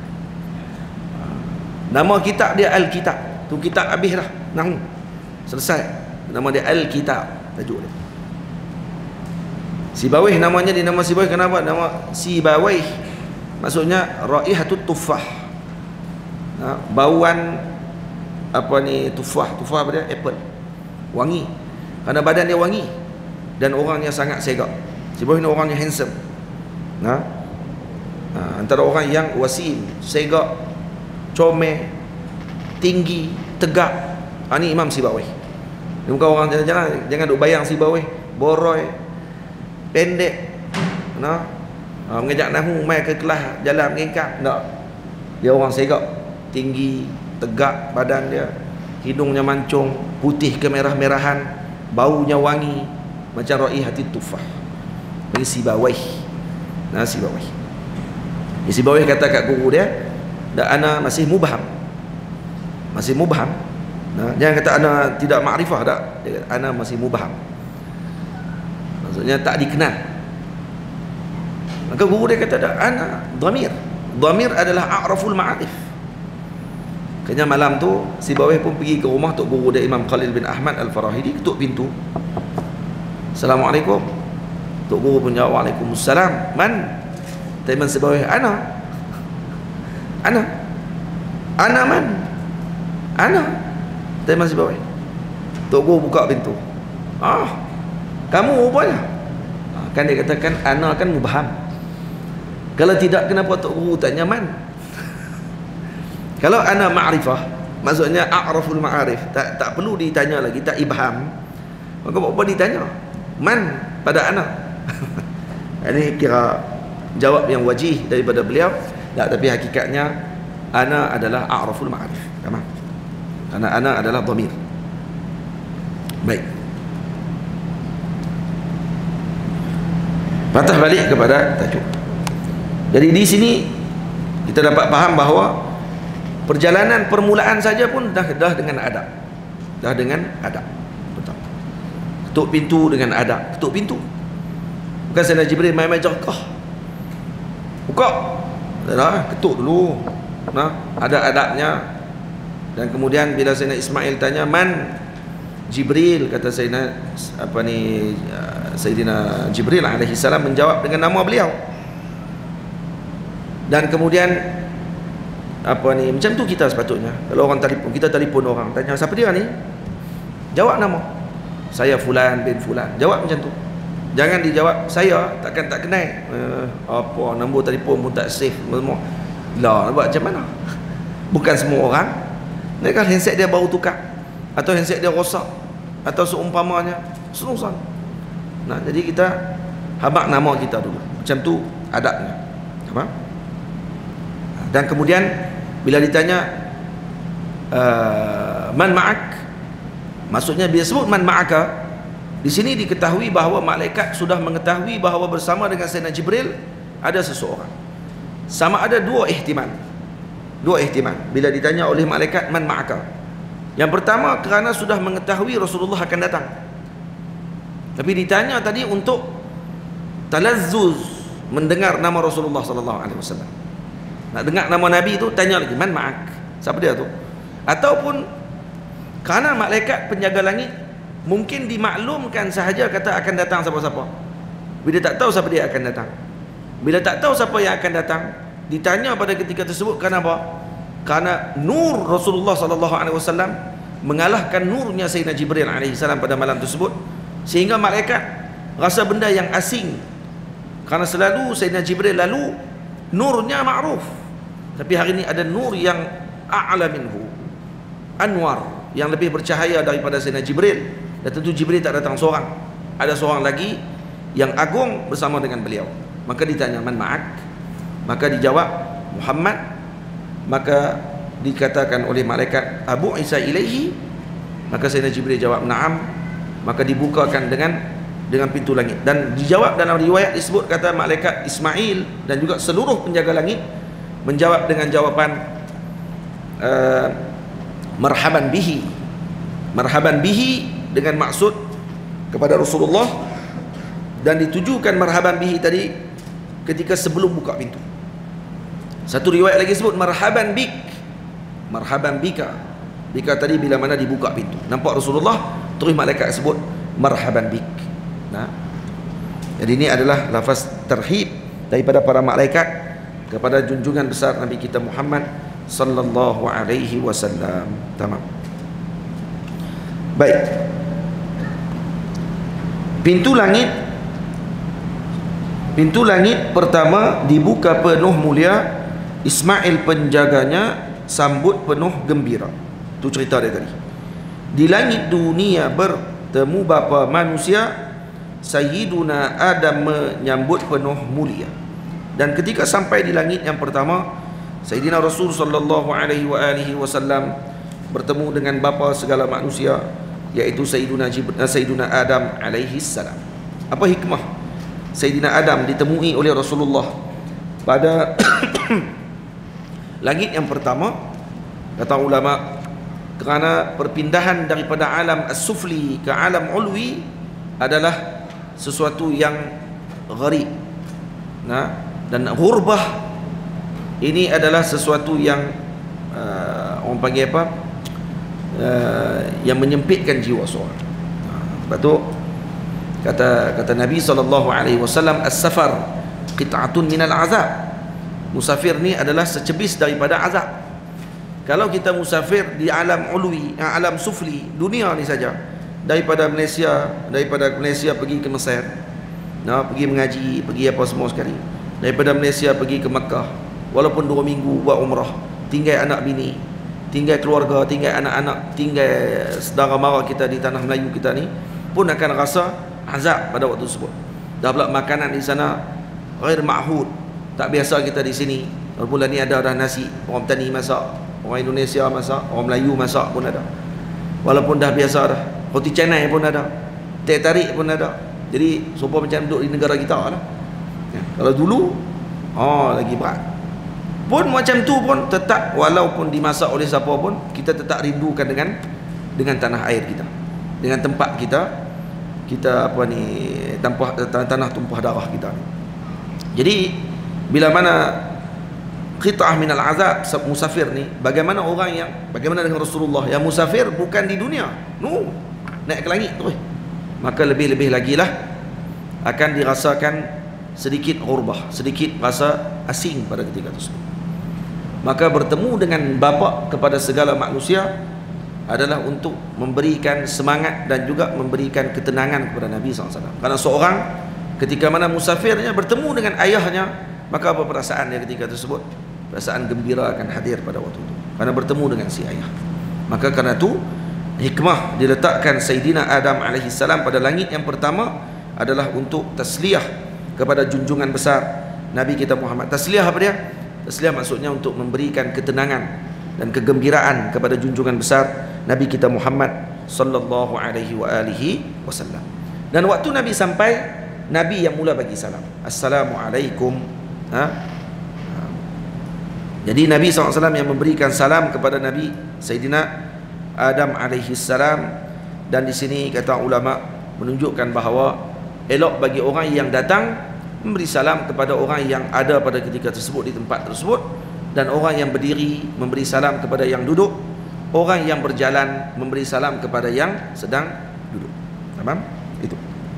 [SPEAKER 1] Nama kitab dia Al-Kitab. Tu kitab habis dah. Nahwu. Selesai. Nama dia Al-Kitab, tajuk dia. Sibawayh namanya, dinama Sibawayh kenapa? Nama Sibawayh maksudnya raihatut tuffah. Ha, bauan apa ni tufah. Tufah apa dia? Apple. Wangi. Kerana badan dia wangi dan orangnya sangat segak. Sibawayh ni orangnya handsome. Ha? Ha, antara orang yang wasim, segak, comel, tinggi, tegak. Ha, ni Imam Sibawayh. Dia bukan orang jalan-jalan. Jangan duk bayang Sibawayh boroi, pendek, nah, mengejak nahwu mai ke kelas jalan mengengkang, tak. Dia orang segak, tinggi, tegak badan dia, hidungnya mancung, putih kemerah-merahan, baunya wangi macam raihatut tufah. Bagi Sibawayh. Nah, Sibawayh. Sibawayh kata kat guru dia, dak ana masih mubham. Masih mubham. Nah, jangan kata ana tidak makrifah, tak. Dia kata ana masih mubham. Maksudnya tak dikenal. Maka guru dia kata dah ana dhamir. Dhamir adalah a'raful ma'arif. Kenya malam tu Sibawayh pun pergi ke rumah tok guru dia Imam Khalil bin Ahmad Al-Farahidi, ketuk pintu. Assalamualaikum. Tok guru pun jawab waalaikumsalam. Man? Imam Sibawayh, ana. Ana man? Ana. Imam Sibawayh. Tok guru buka pintu. Kamu rupanya. Kan dia katakan ana kan mubham. Kalau tidak, kenapa tok guru tak nyaman? Kalau ana ma'rifah, maksudnya a'raful ma'arif, tak perlu ditanya lagi, tak ibham. Maka apa ditanya? Man pada ana. Ini kira jawab yang wajih daripada beliau. Tak, tapi hakikatnya ana adalah a'raful ma'arif. Tamam. Karena ana adalah dhamir. Baik. Patah balik kepada tajuk. Jadi di sini kita dapat faham bahawa perjalanan permulaan saja pun dah dengan adab. Dah dengan adab. Betul. Ketuk pintu dengan adab. Ketuk pintu. Bukan Sayyidina Jibril main-main jerkah. Buka. Dah, ketuk dulu. ada adabnya. Dan kemudian bila Sayyidina Ismail tanya, man Jibril, kata Sayyidina Jibril alaihi salam menjawab dengan nama beliau. Dan kemudian macam tu kita sepatutnya. Kalau orang telefon, kita telefon orang, tanya siapa dia ni, jawab nama, saya fulan bin fulan, jawab macam tu. Jangan dijawab saya tak kenal, nombor telefon pun tak save semua. Lah, nak buat macam mana? Bukan semua orang. Mereka handset dia baru tukar, atau handset dia rosak, atau seumpamanya, senusan. Jadi kita habaq nama kita dulu. Macam tu adabnya. Apa? Dan kemudian bila ditanya man ma'ak, maksudnya bila sebut man ma'aka, di sini diketahui bahawa malaikat sudah mengetahui bahawa bersama dengan Sayyidina Jibril ada seseorang. Sama ada dua ihtimal. Bila ditanya oleh malaikat man ma'aka, yang pertama kerana sudah mengetahui Rasulullah akan datang. Tapi ditanya tadi untuk talazzuz mendengar nama Rasulullah sallallahu alaihi wasallam. Nak dengar nama Nabi tu, tanya lagi man ma'ak, siapa dia tu? Ataupun kerana malaikat penjaga langit mungkin dimaklumkan sahaja kata akan datang siapa-siapa. Bila tak tahu siapa dia akan datang, bila tak tahu siapa yang akan datang, ditanya pada ketika tersebut kerana apa? Kerana nur Rasulullah sallallahu alaihi wasallam mengalahkan nurnya Sayyidina Jibril alaihi salam pada malam tersebut, sehingga malaikat rasa benda yang asing. Kerana selalu Sayyidina Jibril lalu nurnya ma'ruf, tapi hari ini ada nur yang a'la minhu, anwar, yang lebih bercahaya daripada Sayyidina Jibril. Dan tentu Jibril tak datang seorang, ada seorang lagi yang agung bersama dengan beliau. Maka ditanya man ma'ak, maka dijawab Muhammad. Maka dikatakan oleh malaikat Abu Isa ilaihi, maka Sayyidina Jibril jawab na'am. Maka dibukakan dengan pintu langit. Dan dijawab dalam riwayat disebut kata malaikat Ismail dan juga seluruh penjaga langit menjawab dengan jawapan marhaban bihi. Marhaban bihi dengan maksud kepada Rasulullah, dan ditujukan marhaban bihi tadi ketika sebelum buka pintu. Satu riwayat lagi sebut marhaban bik, marhaban bika. Bika tadi bila mana dibuka pintu. Nampak Rasulullah, terus malaikat sebut marhaban bik. Jadi ini adalah lafaz terhib daripada para malaikat kepada junjungan besar Nabi kita Muhammad sallallahu alaihi wasallam. Tamam. Baik. Pintu langit pertama dibuka penuh mulia. Ismail penjaganya sambut penuh gembira. Itu cerita dia tadi. Di langit dunia bertemu bapa manusia, Sayyiduna Adam menyambut penuh mulia. Dan ketika sampai di langit yang pertama, Sayyidina Rasul sallallahu alaihi wasallam bertemu dengan bapa segala manusia, iaitu Sayyiduna Adam alaihi salam. Apa hikmah Sayyidina Adam ditemui oleh Rasulullah pada langit yang pertama? Kata ulama, kerana perpindahan daripada alam as-sufli ke alam ulwi adalah sesuatu yang gharib. Dan ghurbah ini adalah sesuatu yang orang panggil apa? Yang menyempitkan jiwa seorang. Sebab tu kata Nabi SAW, as-safar qit'atun minal azab. Musafir ni adalah secebis daripada azab. Kalau kita musafir di alam ulwi, alam sufli, dunia ni saja, daripada Malaysia pergi ke Mesir, pergi mengaji, pergi apa semua sekali, daripada Malaysia pergi ke Makkah, walaupun 2 minggu buat umrah, tinggal anak bini, tinggal keluarga, tinggal anak-anak, tinggal saudara mara kita di tanah Melayu kita ni, pun akan rasa azab pada waktu tersebut. Dah pula makanan di sana ghair ma'hud, tak biasa kita di sini. Walaupun ni ada dah nasi, orang petani masak, orang Indonesia masak, orang Melayu masak pun ada. Walaupun dah biasa dah, roti canai pun ada, teh tarik pun ada. Jadi sopa macam duduk di negara kita lah. Kalau dulu lagi berat. Pun macam tu pun tetap, walaupun dimasak oleh siapa pun, kita tetap rindukan dengan tanah air kita, dengan tempat kita tanah tumpah darah kita. Jadi bila mana qit'ah minal azab musafir ni, bagaimana dengan Rasulullah yang musafir bukan di dunia, naik ke langit terus, maka lebih-lebih lagi lah akan dirasakan sedikit ghurbah, sedikit rasa asing pada ketika tersebut. Maka bertemu dengan bapa kepada segala manusia adalah untuk memberikan semangat dan juga memberikan ketenangan kepada Nabi SAW. Karena seorang ketika mana musafirnya bertemu dengan ayahnya, maka apa perasaan dia ketika tersebut? Perasaan gembira akan hadir pada waktu itu, karena bertemu dengan si ayah. Maka karena itu hikmah diletakkan Sayyidina Adam alaihissalam pada langit yang pertama adalah untuk tasliyah kepada junjungan besar Nabi kita Muhammad. Tasliyah apa dia? Tasliyah maksudnya untuk memberikan ketenangan dan kegembiraan kepada junjungan besar Nabi kita Muhammad sallallahu alaihi wasallam. Dan waktu Nabi sampai, Nabi yang mula bagi salam, Assalamualaikum. Jadi Nabi SAW yang memberikan salam kepada Nabi Sayyidina Adam alaihi salam. Dan di sini kata ulama menunjukkan bahawa elok bagi orang yang datang memberi salam kepada orang yang ada pada ketika tersebut di tempat tersebut, dan orang yang berdiri memberi salam kepada yang duduk, orang yang berjalan memberi salam kepada yang sedang duduk. Faham? Itu.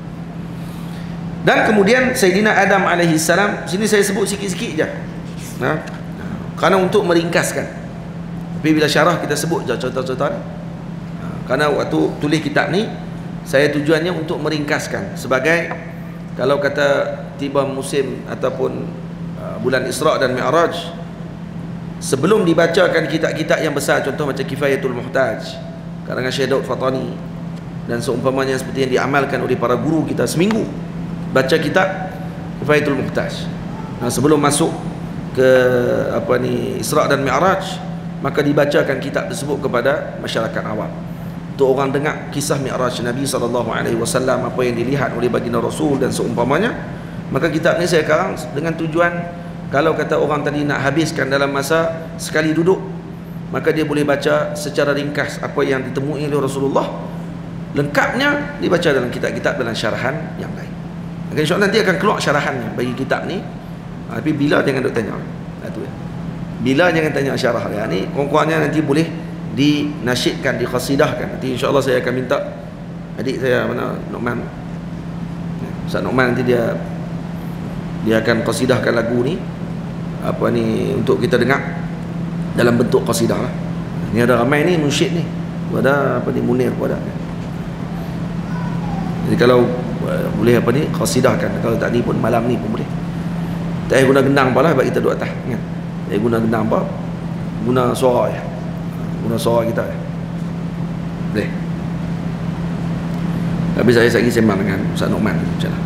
[SPEAKER 1] Dan kemudian Sayyidina Adam alaihi salam, sini saya sebut sikit-sikit je. Kerana untuk meringkaskan. Tapi bila syarah kita sebut je contoh-contoh ni. Kerana waktu tulis kitab ni saya tujuannya untuk meringkaskan, sebagai kalau kata tiba musim ataupun bulan Isra' dan Mi'raj, sebelum dibacakan kitab-kitab yang besar, contoh macam Kifayatul Muhtaj karangan Syekh Daud Fatani dan seumpamanya, seperti yang diamalkan oleh para guru kita seminggu baca kitab Kifayatul Muhtaj. Nah, sebelum masuk ke Isra' dan Mi'raj, maka dibacakan kitab tersebut kepada masyarakat awam, untuk orang dengar kisah Mi'raj Nabi SAW, apa yang dilihat oleh baginda Rasul dan seumpamanya. Maka kitab ni saya karang dengan tujuan, kalau kata orang tadi nak habiskan dalam masa sekali duduk, maka dia boleh baca secara ringkas apa yang ditemui oleh Rasulullah. Lengkapnya dibaca dalam kitab-kitab dalam syarahan yang lain. Maka insya-Allah nanti akan keluar syarahannya bagi kitab ni. Tapi bila jangan duk tanya. Itu ya. Bila jangan tanya syarah dia ni, kurang-kurangnya nanti boleh dinasyidkan, dikhasidahkan. Nanti insya-Allah saya akan minta adik saya mana Nu'man, Ustaz Nu'man, nanti dia akan qasidahkan lagu ni untuk kita dengar dalam bentuk qasidah lah. Ni ada ramai ni munsyid ni, ada Munir pun ada. Jadi kalau boleh qasidahkan, kalau tak ni pun malam ni pun boleh. Tak payah guna gendang apa lah, sebab kita duduk atas kan. Tak payah guna gendang apa, guna suara je, guna suara kita je. Boleh. Habis saya lagi sembang dengan Ustaz Nu'man macam.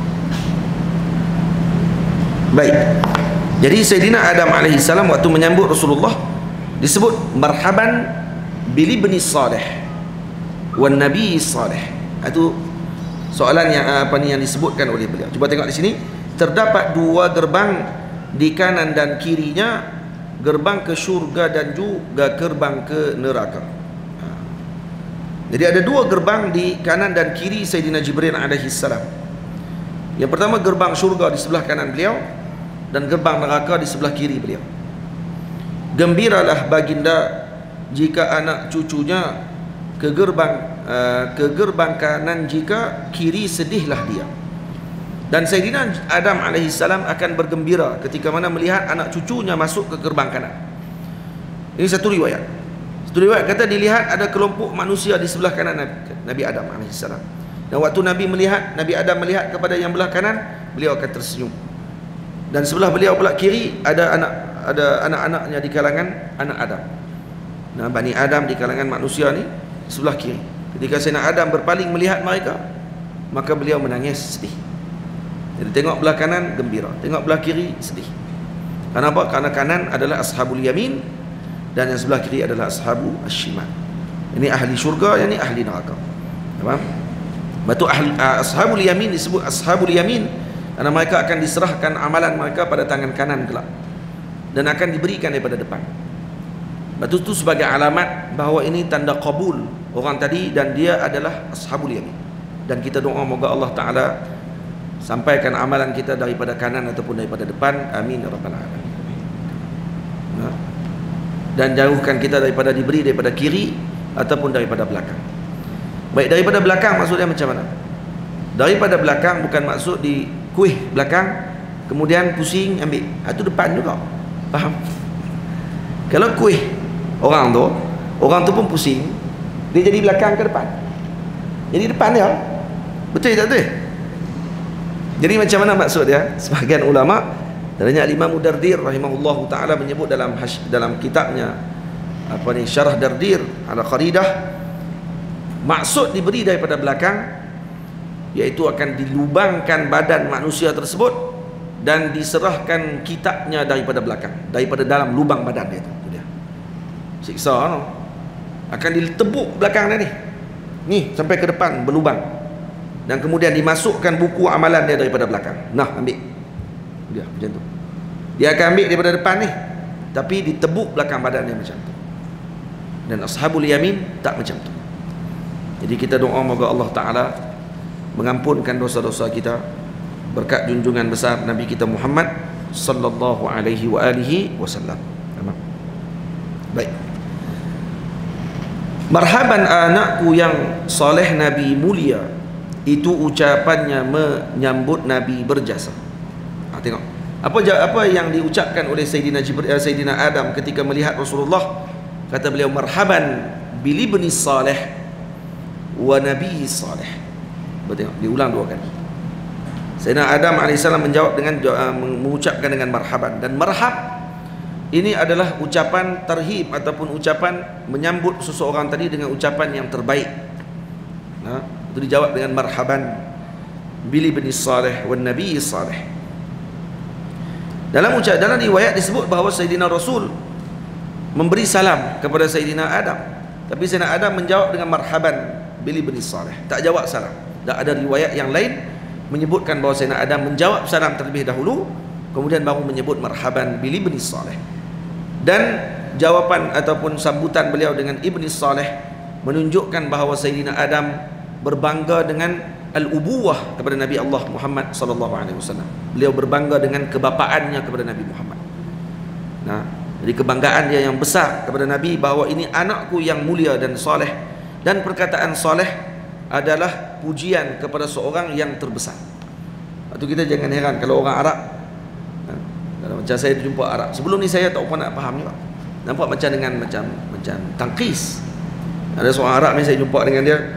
[SPEAKER 1] Baik. Jadi Sayyidina Adam alaihi salam waktu menyambut Rasulullah disebut marhaban bil ibni salih wan nabi salih. Itu soalan yang disebutkan oleh beliau. Cuba tengok di sini, terdapat dua gerbang di kanan dan kirinya, gerbang ke syurga dan juga gerbang ke neraka. Jadi ada dua gerbang di kanan dan kiri Sayyidina Jibril alaihi salam. Yang pertama gerbang syurga di sebelah kanan beliau, dan gerbang neraka di sebelah kiri beliau. Gembiralah baginda jika anak cucunya ke gerbang kanan, jika kiri sedihlah dia. Dan Sayyidina Adam alaihissalam akan bergembira ketika mana melihat anak cucunya masuk ke gerbang kanan. Ini satu riwayat. Satu riwayat kata dilihat ada kelompok manusia di sebelah kanan Nabi Adam alaihissalam. Dan waktu Nabi Adam melihat kepada yang belah kanan, beliau akan tersenyum. Dan sebelah beliau pula kiri ada anak-anaknya di kalangan anak Adam. Nah, Bani Adam di kalangan manusia ni sebelah kiri. Ketika Sayyidina Adam berpaling melihat mereka, maka beliau menangis sedih. Jadi tengok belah kanan gembira, tengok belah kiri sedih. Kenapa? Karena kanan adalah ashabul yamin dan yang sebelah kiri adalah ashabu asyimal. Ini ahli syurga, yang ini ahli neraka. Faham? Betul, ashabul yamin disebut ashabul yamin karena mereka akan diserahkan amalan mereka pada tangan kanan kelak dan akan diberikan daripada depan. Betul, itu sebagai alamat bahawa ini tanda qabul orang tadi dan dia adalah ashabul yamin. Dan kita doa moga Allah Ta'ala sampaikan amalan kita daripada kanan ataupun daripada depan. Amin ya rabbal alamin. dan jauhkan kita daripada diberi daripada kiri ataupun daripada belakang. Baik, daripada belakang maksudnya macam mana? Daripada belakang bukan maksud di kuih belakang kemudian pusing ambil. Itu depan juga. Faham? Kalau kuih orang tu pun pusing, dia jadi belakang ke depan. Jadi depan dia. Betul tak betul? Jadi macam mana maksud dia? Sebahagian ulama, darahnya Imam Dardir rahimahullahu taala menyebut dalam kitabnya Syarah Dardir ala Kharidah, maksud diberi daripada belakang iaitu akan dilubangkan badan manusia tersebut dan diserahkan kitabnya daripada belakang, daripada dalam lubang badan dia tu. Dia siksa no. Akan ditebuk belakang dia ni sampai ke depan berlubang, dan kemudian dimasukkan buku amalan dia daripada belakang. Nah, ambil dia macam tu. Dia akan ambil daripada depan ni, tapi ditebuk belakang badan dia macam tu. Dan ashabul yamin tak macam tu. Jadi kita doa moga Allah Ta'ala mengampunkan dosa-dosa kita berkat junjungan besar Nabi kita Muhammad sallallahu alaihi wa alihi wasallam. Baik. Marhaban anakku yang soleh Nabi mulia, itu ucapannya menyambut Nabi berjasa. Tengok apa yang diucapkan oleh Sayyidina Adam ketika melihat Rasulullah. Kata beliau, marhaban bil ibni salih wa nabi salih. Tengok, diulang dua kali. Sayyidina Adam AS menjawab dengan mengucapkan dengan marhaban. Dan marhab ini adalah ucapan terhib ataupun ucapan menyambut seseorang tadi dengan ucapan yang terbaik. Itu dijawab dengan marhaban bil ibni salih wan nabi salih. Dalam riwayat disebut bahawa Sayyidina Rasul memberi salam kepada Sayyidina Adam, tapi Sayyidina Adam menjawab dengan marhaban bil ibni salih, tak jawab salam. Dan ada riwayat yang lain menyebutkan bahawa Sayyidina Adam menjawab salam terlebih dahulu, kemudian baru menyebut marhaban bil ibni salih. Dan jawapan ataupun sambutan beliau dengan ibni salih menunjukkan bahawa Sayyidina Adam berbangga dengan al-ubuwah kepada Nabi Allah Muhammad sallallahu alaihi wasallam. Beliau berbangga dengan kebapaannya kepada Nabi Muhammad. Jadi kebanggaan dia yang besar kepada Nabi bahawa ini anakku yang mulia dan soleh. Dan perkataan soleh adalah pujian kepada seorang yang terbesar. Itu kita jangan heran kalau orang Arab, macam saya jumpa Arab sebelum ni, saya tak pernah nak faham juga. Nampak macam dengan macam tangkis. Ada seorang Arab ni saya jumpa dengan dia,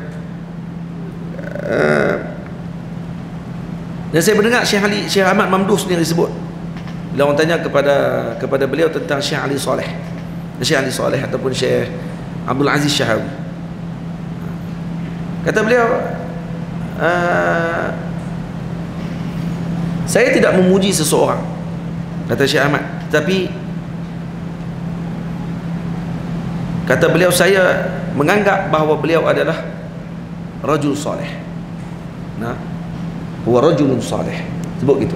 [SPEAKER 1] dan saya mendengar Syekh Ahmad Mamdus ni disebut. Bila orang tanya kepada beliau tentang Syekh Ali Saleh ataupun Syekh Abdul Aziz Syahawi, kata beliau, saya tidak memuji seseorang, kata Syekh Ahmad, tapi kata beliau, saya menganggap bahawa beliau adalah rajul saleh. Huwa rajulun saleh, sebut gitu.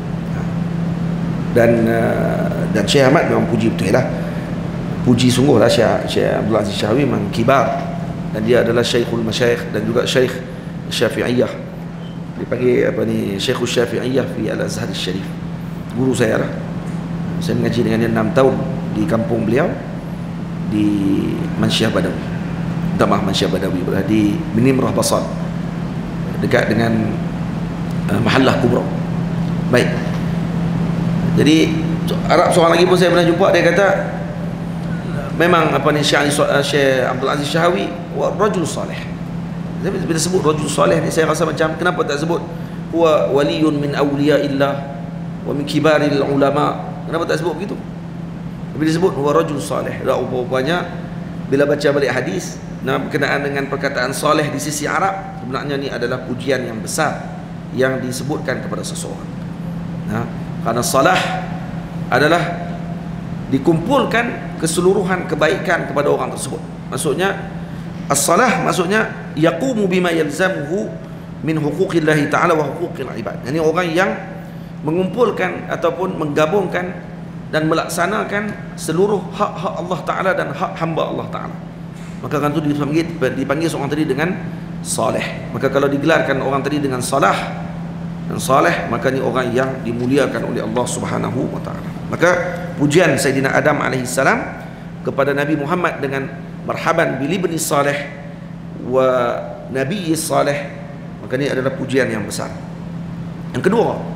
[SPEAKER 1] Dan Syekh Ahmad memang puji betul lah, puji sungguh lah Syekh Abdul Aziz Syahawi memang kibar, dan dia adalah Syekhul Masyayikh dan juga Syekh Syafi'iyah, dipanggil Syekhul Syafi'iyah fi Al-Azhar Syarif. Guru saya lah, saya mengaji dengan dia 6 tahun di kampung beliau di Mansyah Badawi, Damah Mansyah Badawi, berada di Nimrah Basal, dekat dengan Mahallah Kubra. Baik, jadi Arab seorang lagi pun saya pernah jumpa, dia kata memang Syekh Abdul Aziz Syahawi rajul salih. Bila sebut rajul salih ni, saya rasa macam kenapa tak sebut huwa waliyun min awliyaillah wa min kibaril ulama, kenapa tak sebut begitu? Bila disebut huwa rajul salih, rupanya bila baca balik hadis berkenaan dengan perkataan salih di sisi Arab, sebenarnya ni adalah pujian yang besar yang disebutkan kepada seseorang. Karena salah adalah dikumpulkan keseluruhan kebaikan kepada orang tersebut. Maksudnya as-salah maksudnya yaqumu bima yalzamuhu min huquqillahi ta'ala wa huquqil ibad. Ini orang yang mengumpulkan ataupun menggabungkan dan melaksanakan seluruh hak-hak Allah Ta'ala dan hak hamba Allah Ta'ala. Maka kan itu dipanggil seorang tadi dengan saleh. Maka kalau digelarkan orang tadi dengan salah dan saleh, maka ni orang yang dimuliakan oleh Allah Subhanahu wa taala. Maka pujian Sayyidina Adam alaihissalam kepada Nabi Muhammad dengan marhaban bil ibni salih wa nabiyyi salih, maka ini adalah pujian yang besar. Yang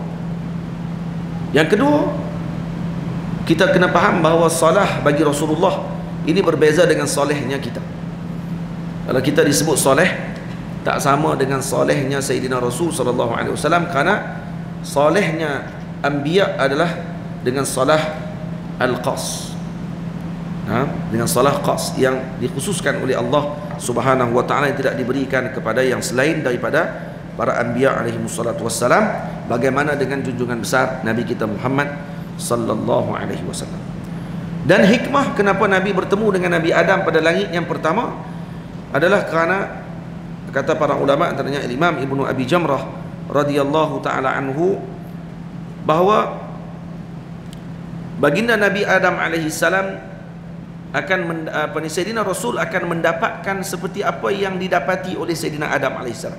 [SPEAKER 1] kedua, kita kena faham bahawa salah bagi Rasulullah ini berbeza dengan solehnya kita. Kalau kita disebut soleh, tak sama dengan solehnya Sayyidina Rasul sallallahu alaihi wasallam, kerana solehnya anbiya adalah dengan salah al-qas, dengan salah qas yang dikhususkan oleh Allah Subhanahu wa taala, yang tidak diberikan kepada yang selain daripada para anbiya alaihi wassalatu wassalam. Bagaimana dengan junjungan besar Nabi kita Muhammad sallallahu alaihi wasallam. Dan hikmah kenapa Nabi bertemu dengan Nabi Adam pada langit yang pertama adalah kerana, kata para ulama, antaranya Imam Ibnu Abi Jamrah radhiyallahu taala anhu, bahawa baginda Nabi Adam alaihi salam akan Sayyidina Rasul akan mendapatkan seperti apa yang didapati oleh Sayyidina Adam alaihi salam.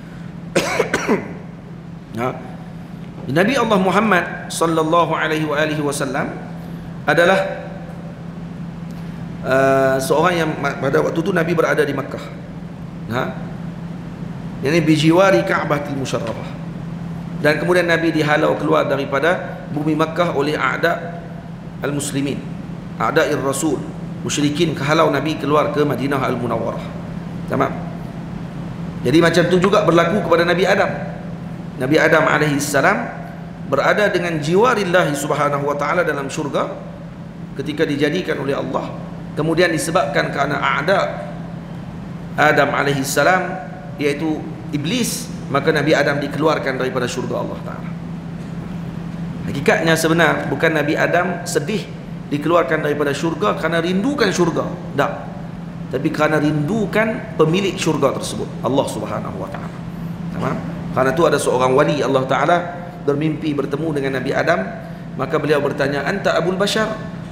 [SPEAKER 1] Nabi Allah Muhammad sallallahu alaihi wasallam adalah seorang yang pada waktu itu Nabi berada di Makkah. Ini bijiwari Ka'batil Musyarrafah. Dan kemudian Nabi dihalau keluar daripada bumi Makkah oleh a'da al-muslimin, a'da'ir Rasul, musyrikin, kehalau Nabi keluar ke Madinah al-Munawwarah. Tamam. Jadi macam tu juga berlaku kepada Nabi Adam. Nabi Adam alaihi salam berada dengan jiwarillah subhanahu wa ta'ala dalam syurga ketika dijadikan oleh Allah. Kemudian disebabkan kerana a'da Adam alaihi salam, iaitu iblis, maka Nabi Adam dikeluarkan daripada syurga Allah Ta'ala. Hakikatnya sebenar bukan Nabi Adam sedih dikeluarkan daripada syurga kerana rindukan syurga, tak, tapi kerana rindukan pemilik syurga tersebut, Allah Subhanahu wa Ta'ala. Tamam? Kerana itu ada seorang wali Allah Ta'ala bermimpi bertemu dengan Nabi Adam, maka beliau bertanya, anta abul bashar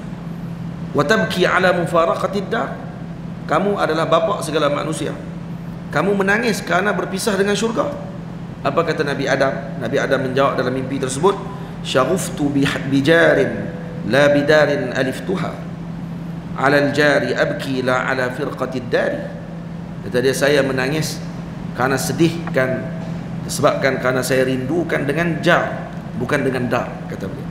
[SPEAKER 1] wa tabki ala mufaraqatid dar, kamu adalah bapa segala manusia, kamu menangis kerana berpisah dengan syurga. Apa kata Nabi Adam? Nabi Adam menjawab dalam mimpi tersebut, syaghuftu bijarin la bidarin aliftuha ala aljari abki la ala firqatid dari. Kata dia, saya menangis kerana sedih disebabkan kerana saya rindukan dengan jar, bukan dengan dar, kata beliau.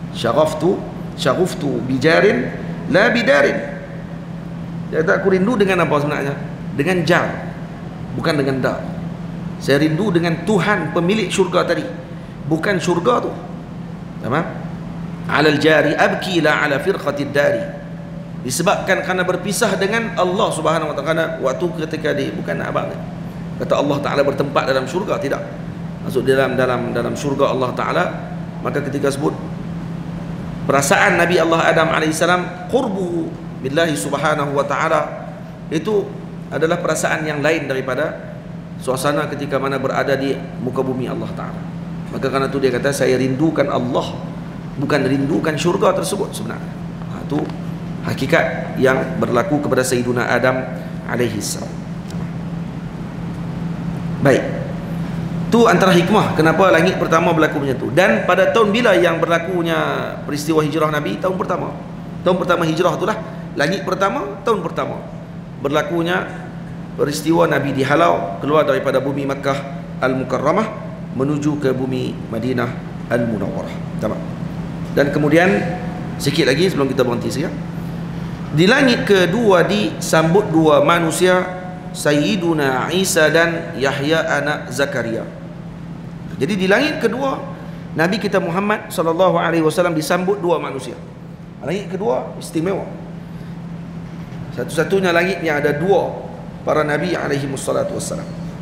[SPEAKER 1] Syaghuftu bijarin la bidarin. Dia kata, aku rindu dengan apa sebenarnya? Dengan jar, bukan dengan dar. Saya rindu dengan Tuhan pemilik syurga tadi, bukan syurga tu. Tamam? Alal jari abki la ala firqatid dari. Disebabkan kerana berpisah dengan Allah Subhanahu wa taala waktu ketika dia, bukan abang ni. Kata Allah Taala bertempat dalam syurga, tidak. Masuk dalam syurga Allah Taala, maka ketika sebut perasaan Nabi Allah Adam alaihissalam qurbu billahi subhanahu wa taala, itu adalah perasaan yang lain daripada suasana ketika mana berada di muka bumi Allah Ta'ala. Maka kerana itu dia kata, saya rindukan Allah, bukan rindukan syurga tersebut sebenarnya. Itu hakikat yang berlaku kepada Sayyiduna Adam alaihi salam. Baik, itu antara hikmah kenapa langit pertama berlaku macam tu. Dan pada tahun bila yang berlakunya peristiwa hijrah Nabi? Tahun pertama. Tahun pertama hijrah itulah langit pertama, tahun pertama berlakunya peristiwa Nabi dihalau keluar daripada bumi Makkah Al-Mukarramah menuju ke bumi Madinah Al-Munawwarah. Tamam. Dan kemudian sikit lagi sebelum kita berhenti sekejap, di langit kedua disambut dua manusia, Sayyiduna Isa dan Yahya anak Zakaria. Jadi di langit kedua Nabi kita Muhammad sallallahu alaihi wasallam disambut dua manusia. Langit kedua istimewa. Satu-satunya langit yang ada dua para nabi alaihi wassalatu wassalam.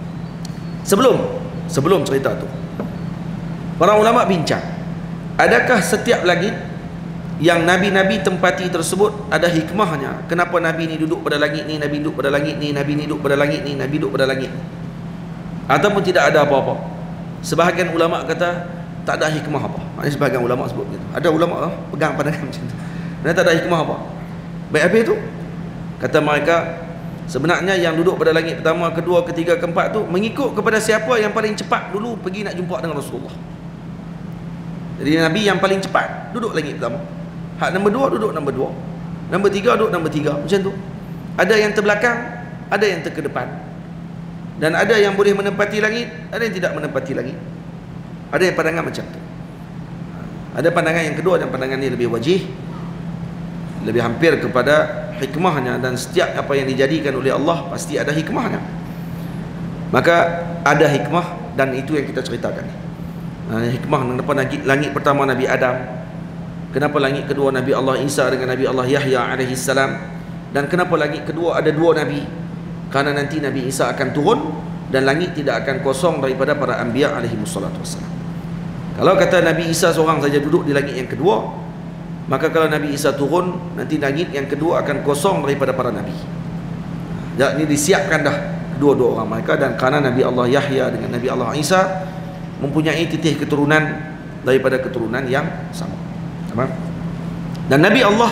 [SPEAKER 1] Sebelum cerita tu, para ulama bincang, adakah setiap langit yang nabi-nabi tempati tersebut ada hikmahnya? Kenapa nabi ni duduk pada langit ni, nabi duduk pada langit ni, nabi ni duduk pada langit ni, nabi duduk pada langit ni? Ataupun tidak ada apa-apa? Sebahagian ulama kata tak ada hikmah apa. Maknanya sebahagian ulama sebut begitu. Ada ulama pegang pandangan macam tu. Mereka tak ada hikmah apa. Baik, apa itu? Kata mereka, sebenarnya yang duduk pada langit pertama, kedua, ketiga, keempat tu mengikut kepada siapa yang paling cepat dulu pergi nak jumpa dengan Rasulullah. Jadi Nabi yang paling cepat duduk langit pertama. Hak nombor dua duduk nombor dua. Nombor 3 duduk nombor 3, macam tu. Ada yang terbelakang, ada yang terkedepan. Dan ada yang boleh menempati langit, ada yang tidak menempati langit. Ada yang pandangan macam tu. Ada pandangan yang kedua, dan pandangan ini lebih wajih, lebih hampir kepada hikmahnya, dan setiap apa yang dijadikan oleh Allah pasti ada hikmahnya. Maka ada hikmah, dan itu yang kita ceritakan. Hikmah kenapa langit pertama Nabi Adam, kenapa langit kedua Nabi Allah Isa dengan Nabi Allah Yahya alaihi salam, dan kenapa langit kedua ada 2 Nabi. Karena nanti Nabi Isa akan turun dan langit tidak akan kosong daripada para anbiya alaihi wassalatu wassalam. Kalau kata Nabi Isa seorang saja duduk di langit yang kedua, maka kalau Nabi Isa turun, nanti langit yang kedua akan kosong daripada para Nabi. Ini disiapkan dah dua-dua orang mereka. Dan kerana Nabi Allah Yahya dengan Nabi Allah Isa mempunyai titih keturunan daripada keturunan yang sama. Dan Nabi Allah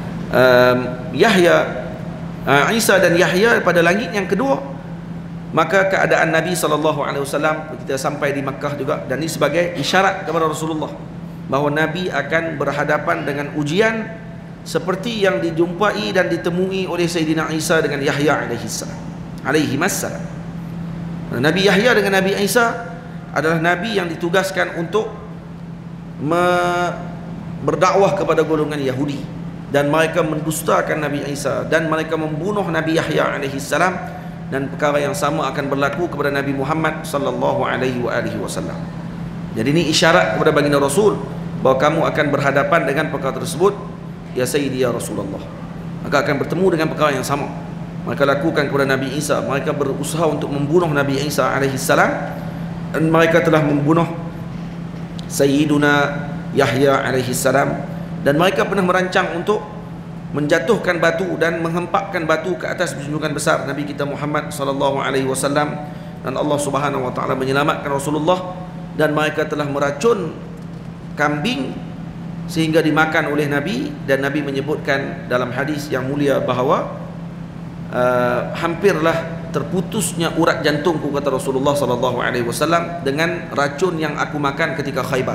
[SPEAKER 1] Isa dan Yahya pada langit yang kedua, maka keadaan Nabi SAW, kita sampai di Makkah juga, dan ini sebagai isyarat kepada Rasulullah bahawa Nabi akan berhadapan dengan ujian seperti yang dijumpai dan ditemui oleh Sayyidina Isa dengan Yahya alaihi wassalam. Nabi Yahya dengan Nabi Isa adalah Nabi yang ditugaskan untuk berdakwah kepada golongan Yahudi, dan mereka mendustakan Nabi Isa, dan mereka membunuh Nabi Yahya alaihi salam, dan perkara yang sama akan berlaku kepada Nabi Muhammad sallallahu alaihi wasallam. Jadi ini isyarat kepada baginda Rasul bahawa kamu akan berhadapan dengan perkara tersebut, ya Sayyidi ya Rasulullah. Maka akan bertemu dengan perkara yang sama. Mereka lakukan kepada Nabi Isa, mereka berusaha untuk membunuh Nabi Isa alaihi salam, dan mereka telah membunuh Sayyiduna Yahya alaihi salam, dan mereka pernah merancang untuk menjatuhkan batu dan menghempakkan batu ke atas junjungan besar Nabi kita Muhammad sallallahu alaihi wasallam, dan Allah Subhanahu wa taala menyelamatkan Rasulullah. Dan mereka telah meracun kambing sehingga dimakan oleh Nabi, dan Nabi menyebutkan dalam hadis yang mulia bahawa hampirlah terputusnya urat jantungku, kata Rasulullah sallallahu alaihi wasallam, dengan racun yang aku makan ketika Khaybar.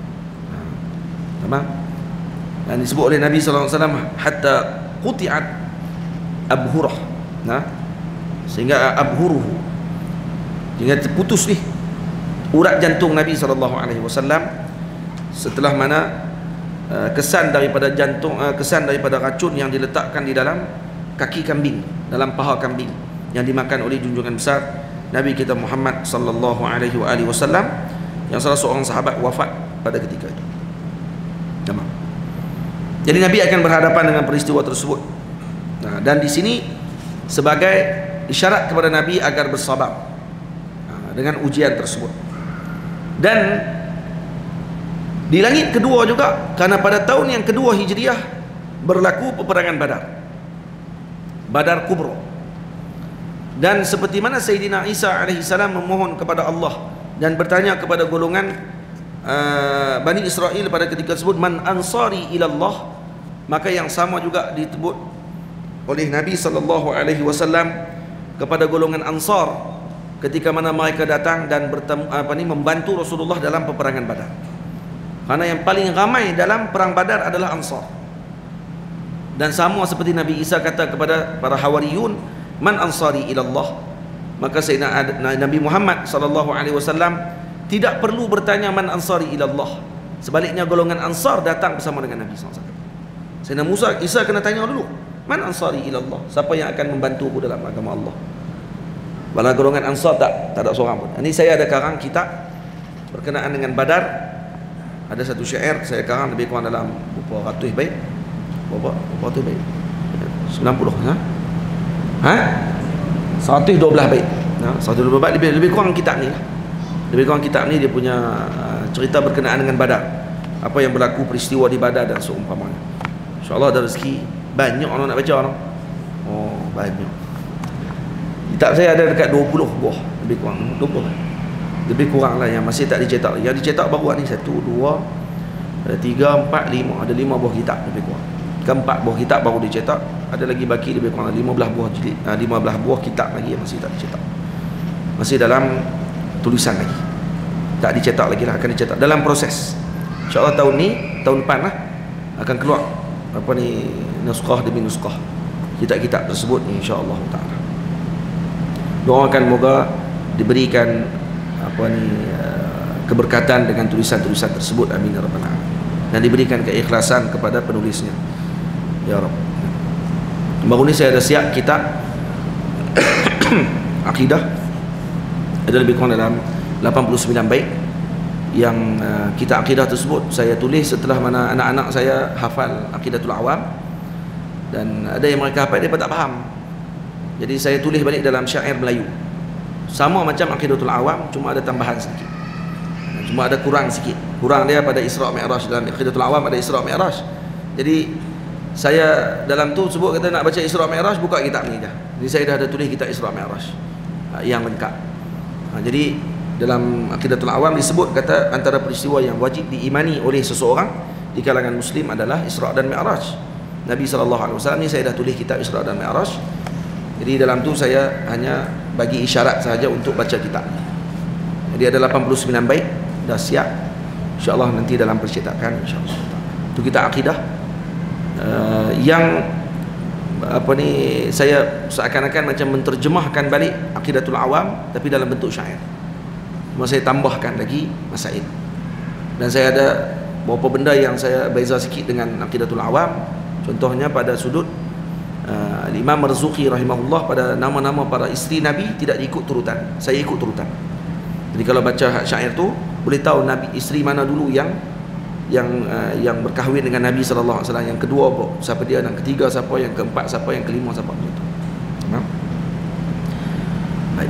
[SPEAKER 1] Dan disebut oleh Nabi SAW, hatta quti'at abhurah, sehingga abhuruhu, sehingga terputus nih urat jantung Nabi SAW, setelah mana kesan daripada jantung, kesan daripada racun yang diletakkan di dalam kaki kambing, dalam paha kambing yang dimakan oleh junjungan besar Nabi kita Muhammad sallallahu alaihi wasallam, yang salah seorang sahabat wafat pada ketika itu. Jadi Nabi akan berhadapan dengan peristiwa tersebut. Dan di sini sebagai isyarat kepada Nabi agar bersabar dengan ujian tersebut. Dan di langit kedua juga, karena pada tahun yang kedua Hijriah berlaku peperangan Badar Kubra. Dan seperti mana Sayyidina Isa alaihissalam memohon kepada Allah dan bertanya kepada golongan Bani Israel pada ketika tersebut, man ansari ilallah, maka yang sama juga disebut oleh Nabi sallallahu alaihi wasallam kepada golongan Ansar ketika mana mereka datang dan bertemu, membantu Rasulullah dalam peperangan Badar. Karena yang paling ramai dalam perang Badar adalah Ansar. Dan sama seperti Nabi Isa kata kepada para Hawariyun, man ansari ilallah, maka Sayyidina Nabi Muhammad sallallahu alaihi wasallam tidak perlu bertanya man ansari ilallah. Sebaliknya golongan Ansar datang bersama dengan Nabi SAW. Sayyidina Isa kena tanya dulu, man ansari ilallah, siapa yang akan membantuku dalam agama Allah. Pada golongan Ansar tak ada seorang pun. Ini saya ada karang kitab berkenaan dengan Badar. Ada satu syair saya karang lebih kurang dalam berapa ratus bait. Berapa ratus bait? 90 112 bait. 112 bait lebih kurang kitab ni lah. Lebih kurang kitab ni dia punya cerita berkenaan dengan Badar, apa yang berlaku peristiwa di Badar dan seumpamanya. InsyaAllah ada rezeki, banyak orang nak baca orang. Oh, banyak. Kitab saya ada dekat 20 buah, lebih kurang 20. Lebih kurang lah yang masih tak dicetak. Yang dicetak baru ni 1, 2, 3, 4, 5. Ada 5 buah kitab lebih kurang. Keempat buah kitab baru dicetak. Ada lagi baki lebih kurang 15 buah jilid, 15 buah kitab lagi yang masih tak dicetak. Masih dalam tulisan lagi. Tak dicetak lagi lah, akan dicetak dalam proses. InsyaAllah tahun ni, tahun depan lah akan keluar nuskah demi nuskah kitab-kitab tersebut, insya-Allah taala. Doakan moga diberikan keberkatan dengan tulisan-tulisan tersebut, amin ya rabbal alamin, dan diberikan keikhlasan kepada penulisnya, ya Rabb. Baru ni saya ada siap kitab akidah, ada lebih kurang dalam 89 bait yang kitab akidah tersebut saya tulis setelah mana anak-anak saya hafal Aqidatul Awam, dan ada yang mereka hafal dia pun tak faham, jadi saya tulis balik dalam syair Melayu, sama macam Aqidatul Awam, cuma ada tambahan sedikit, cuma ada kurang sikit. Kurang dia pada Isra' Mi'raj. Dalam Aqidatul Awam ada Isra' Mi'raj, jadi saya dalam tu sebut kata nak baca Isra' Mi'raj, buka kitab ni dah. Jadi saya dah ada tulis kitab Isra' Mi'raj yang lengkap. Jadi dalam Aqidatul Awam disebut kata antara peristiwa yang wajib diimani oleh seseorang di kalangan muslim adalah Isra' dan Mi'raj. Nabi SAW ni saya dah tulis kitab Isra' dan Mi'raj. Jadi dalam tu saya hanya bagi isyarat sahaja untuk baca kitab ni. Jadi ada 89 bait dah siap, insya-Allah nanti dalam percetakan, insya-Allah. Itu kitab akidah yang saya seakan-akan macam menterjemahkan balik Aqidatul Awam tapi dalam bentuk syair. Cuma saya tambahkan lagi masail. Dan saya ada beberapa benda yang saya beza sikit dengan Aqidatul Awam. Contohnya pada sudut Imam Marzuqi rahimahullah, pada nama-nama para isteri Nabi tidak ikut turutan, saya ikut turutan. Jadi kalau baca syair tu boleh tahu Nabi isteri mana dulu yang berkahwin dengan Nabi sallallahu alaihi wasallam, yang kedua siapa dia, yang ketiga siapa, yang keempat siapa, yang kelima siapa, begitu. Baik.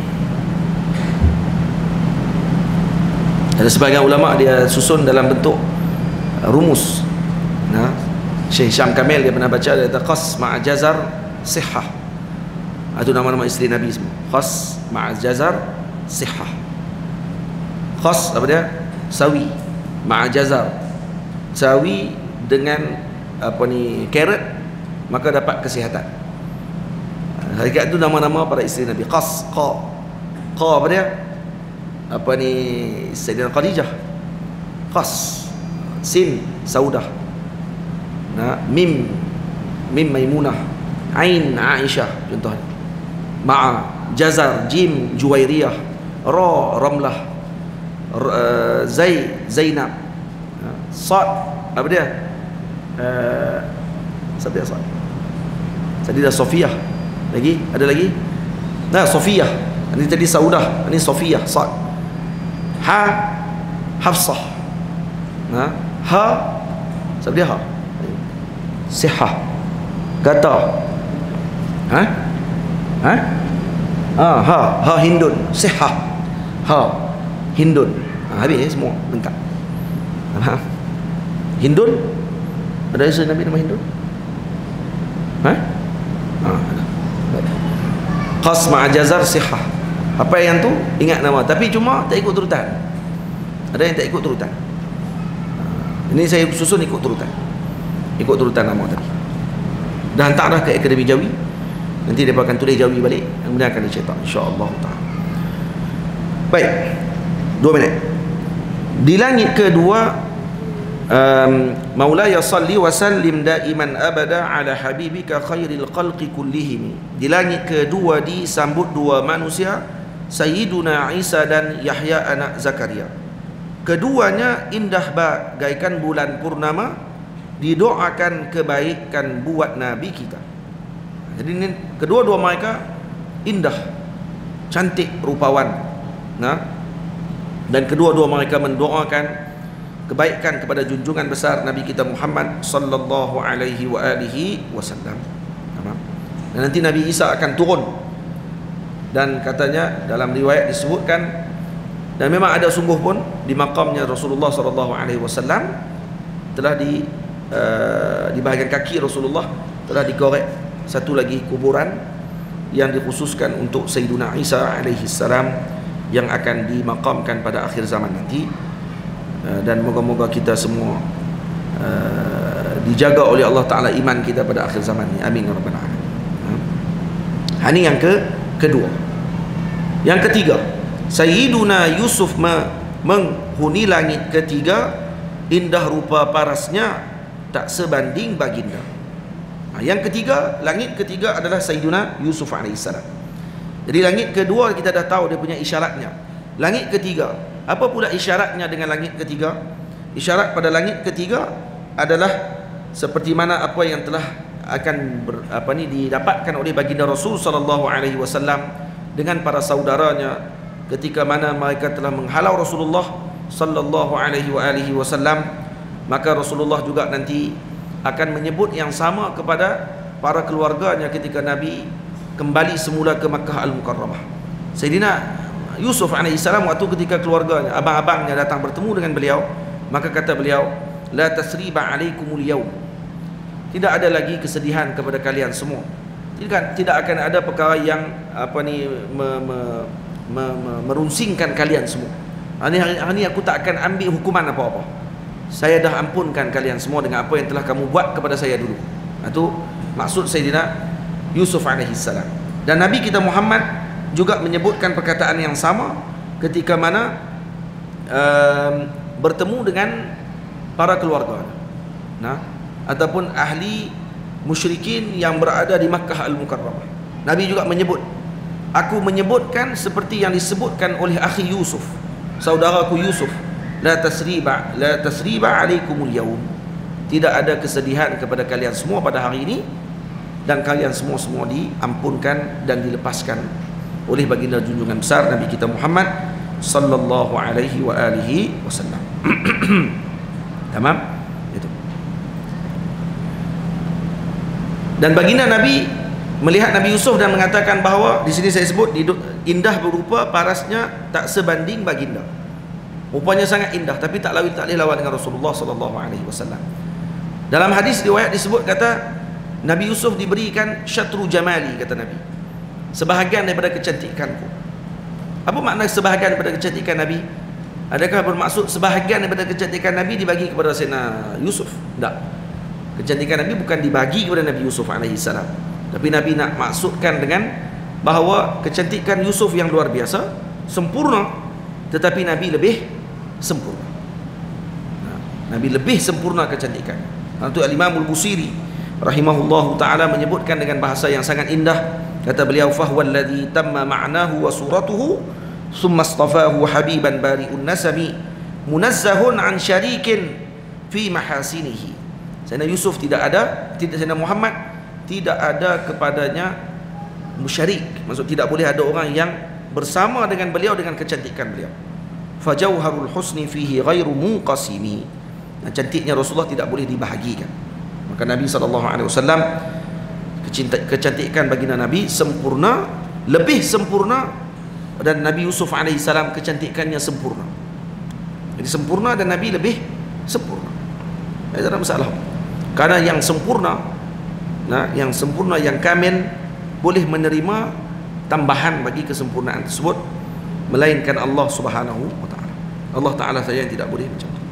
[SPEAKER 1] Ada sebagian ulama dia susun dalam bentuk rumus. Syekh Syam Kamil dia pernah baca, dia kata qas ma'jazar sihah. Itu nama-nama isteri Nabi semua. Qas ma'jazar sihah. Qas apa dia? Sawi. Ma'jazar. Sawi dengan carrot, maka dapat kesihatan. Hakikat itu nama-nama para isteri Nabi. Qas, qa. Qa apa dia? Sayyidina Khadijah. Qas. Sin Saudah. Mim Maimunah, Ain Aisyah contohnya. Ma'a Jazar, Jim Juwairiyah, Ra Ramlah, Zainab, Sad apa dia? Siapa dia Sad? Tadi dah Sofiyah. Lagi? Ada lagi? Sofiyah. Ini tadi Saudah, ini Sofiyah, Sad. Ha Hafsah. Ha siapa dia? Ha Sihah. Kata ha Hindun. Sihah. Ha Hindun. Habis semua lengkap. Hindun. Ada isteri Nabi nama Hindun? Qas ma'jazar sihah. Apa yang tu ingat nama, tapi cuma tak ikut turutan. Ada yang tak ikut turutan. Ini saya susun ikut turutan. Ikut turutan nama tadi. Dah hantar dah ke Akademi Jawi. Nanti dia akan tulis Jawi balik, kemudian akan dicetak, insya-Allah taala. Baik. 2 minit. Di langit kedua, Maulaya salli wa sallim daiman abada ala habibika khairil khalqi kullihim. Di langit kedua disambut dua manusia, Sayyiduna Isa dan Yahya anak Zakaria. Keduanya indah bagaikan bulan purnama, didoakan kebaikan buat Nabi kita. Jadi ini kedua-dua mereka indah, cantik, rupawan. Dan kedua-dua mereka mendoakan kebaikan kepada junjungan besar Nabi kita Muhammad sallallahu alaihi wa alihi wasallam. Dan nanti Nabi Isa akan turun. Dan katanya dalam riwayat disebutkan, dan memang ada sungguh pun di makamnya Rasulullah sallallahu alaihi wasallam telah di bahagian kaki Rasulullah telah dikorek satu lagi kuburan yang dikhususkan untuk Sayyiduna Isa alaihi salam yang akan dimakamkan pada akhir zaman nanti. Dan moga-moga kita semua dijaga oleh Allah Ta'ala iman kita pada akhir zaman ni, amin ya rabbal alamin. Ini yang kedua. Yang ketiga, Sayyiduna Yusuf menghuni langit ketiga, indah rupa parasnya, tak sebanding baginda. Yang ketiga, langit ketiga adalah Sayyiduna Yusuf alaihissalam. Jadi langit kedua kita dah tahu dia punya isyaratnya. Langit ketiga, apa pula isyaratnya dengan langit ketiga? Isyarat pada langit ketiga adalah seperti mana apa yang telah akan didapatkan oleh baginda Rasul sallallahu alaihi wasallam dengan para saudaranya ketika mana mereka telah menghalau Rasulullah sallallahu alaihi wasallam. Maka Rasulullah juga nanti akan menyebut yang sama kepada para keluarganya ketika Nabi kembali semula ke Makkah Al-Mukarramah. Sayyidina Yusuf alaihissalam waktu ketika keluarganya, abang-abangnya datang bertemu dengan beliau, maka kata beliau, la tasriba alaikumul yaum, tidak ada lagi kesedihan kepada kalian semua. Tidak akan ada perkara yang merunsingkan kalian semua. Hari ini aku tak akan ambil hukuman apa-apa. Saya dah ampunkan kalian semua dengan apa yang telah kamu buat kepada saya dulu. Itu maksud Sayyidina Yusuf alaihissalam. Dan Nabi kita Muhammad juga menyebutkan perkataan yang sama ketika mana bertemu dengan para keluarga, ataupun ahli musyrikin yang berada di Makkah Al-Mukarramah. Nabi juga menyebut, aku menyebutkan seperti yang disebutkan oleh akhi Yusuf, saudaraku Yusuf, la tasriba alaikumul yaum, tidak ada kesedihan kepada kalian semua pada hari ini, dan kalian semua diampunkan dan dilepaskan oleh baginda junjungan besar Nabi kita Muhammad sallallahu alaihi wa alihi wasallam. Tamam? Itu. Dan baginda Nabi melihat Nabi Yusuf dan mengatakan bahawa, di sini saya sebut indah berupa parasnya tak sebanding baginda. Rupanya sangat indah tapi tak boleh lawan dengan Rasulullah sallallahu alaihi wasallam. Dalam hadis riwayat disebut, kata Nabi Yusuf diberikan syatru jamali, kata Nabi, sebahagian daripada kecantikanku. Apa makna sebahagian daripada kecantikan Nabi? Adakah bermaksud sebahagian daripada kecantikan Nabi dibagi kepada Sayyidina Yusuf? Tak. Kecantikan Nabi bukan dibagi kepada Nabi Yusuf alaihissalam, tapi Nabi nak maksudkan dengan bahawa kecantikan Yusuf yang luar biasa, sempurna, tetapi Nabi lebih sempurna. Nabi lebih sempurna kecantikan. Itu Al-Imam Al-Busiri rahimahullahu ta'ala menyebutkan dengan bahasa yang sangat indah. Kata beliau, fahuwa alladhi tamma ma'nahu wa suratuhu summa astafahu habiban bari'un nasami munazzahun an syarikin fi mahasinihi. Sayyidina Yusuf Sayyidina Muhammad tidak ada kepadanya musyarik, maksud tidak boleh ada orang yang bersama dengan beliau dengan kecantikan beliau. Fajauharul husni fihi ghairu munqasimi, dan cantiknya Rasulullah tidak boleh dibahagikan. Maka Nabi SAW, kecantikan baginda Nabi sempurna, lebih sempurna, dan Nabi Yusuf alaihissalam kecantikannya sempurna. Jadi sempurna dan Nabi lebih sempurna. Tidak ada masalah. Karena yang sempurna, yang kamil boleh menerima tambahan bagi kesempurnaan tersebut, melainkan Allah Subhanahu wa ta'ala. Allah Ta'ala saja yang tidak boleh macam itu.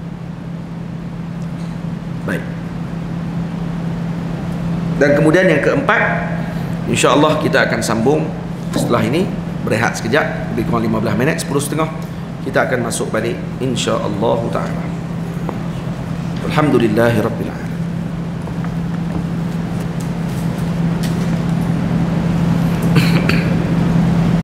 [SPEAKER 1] Baik. Dan kemudian yang keempat, insya-Allah kita akan sambung setelah ini, berehat sekejap, lebih kurang 15 minit, 10.30 kita akan masuk balik insya-Allah taala. Alhamdulillahirabbil alamin.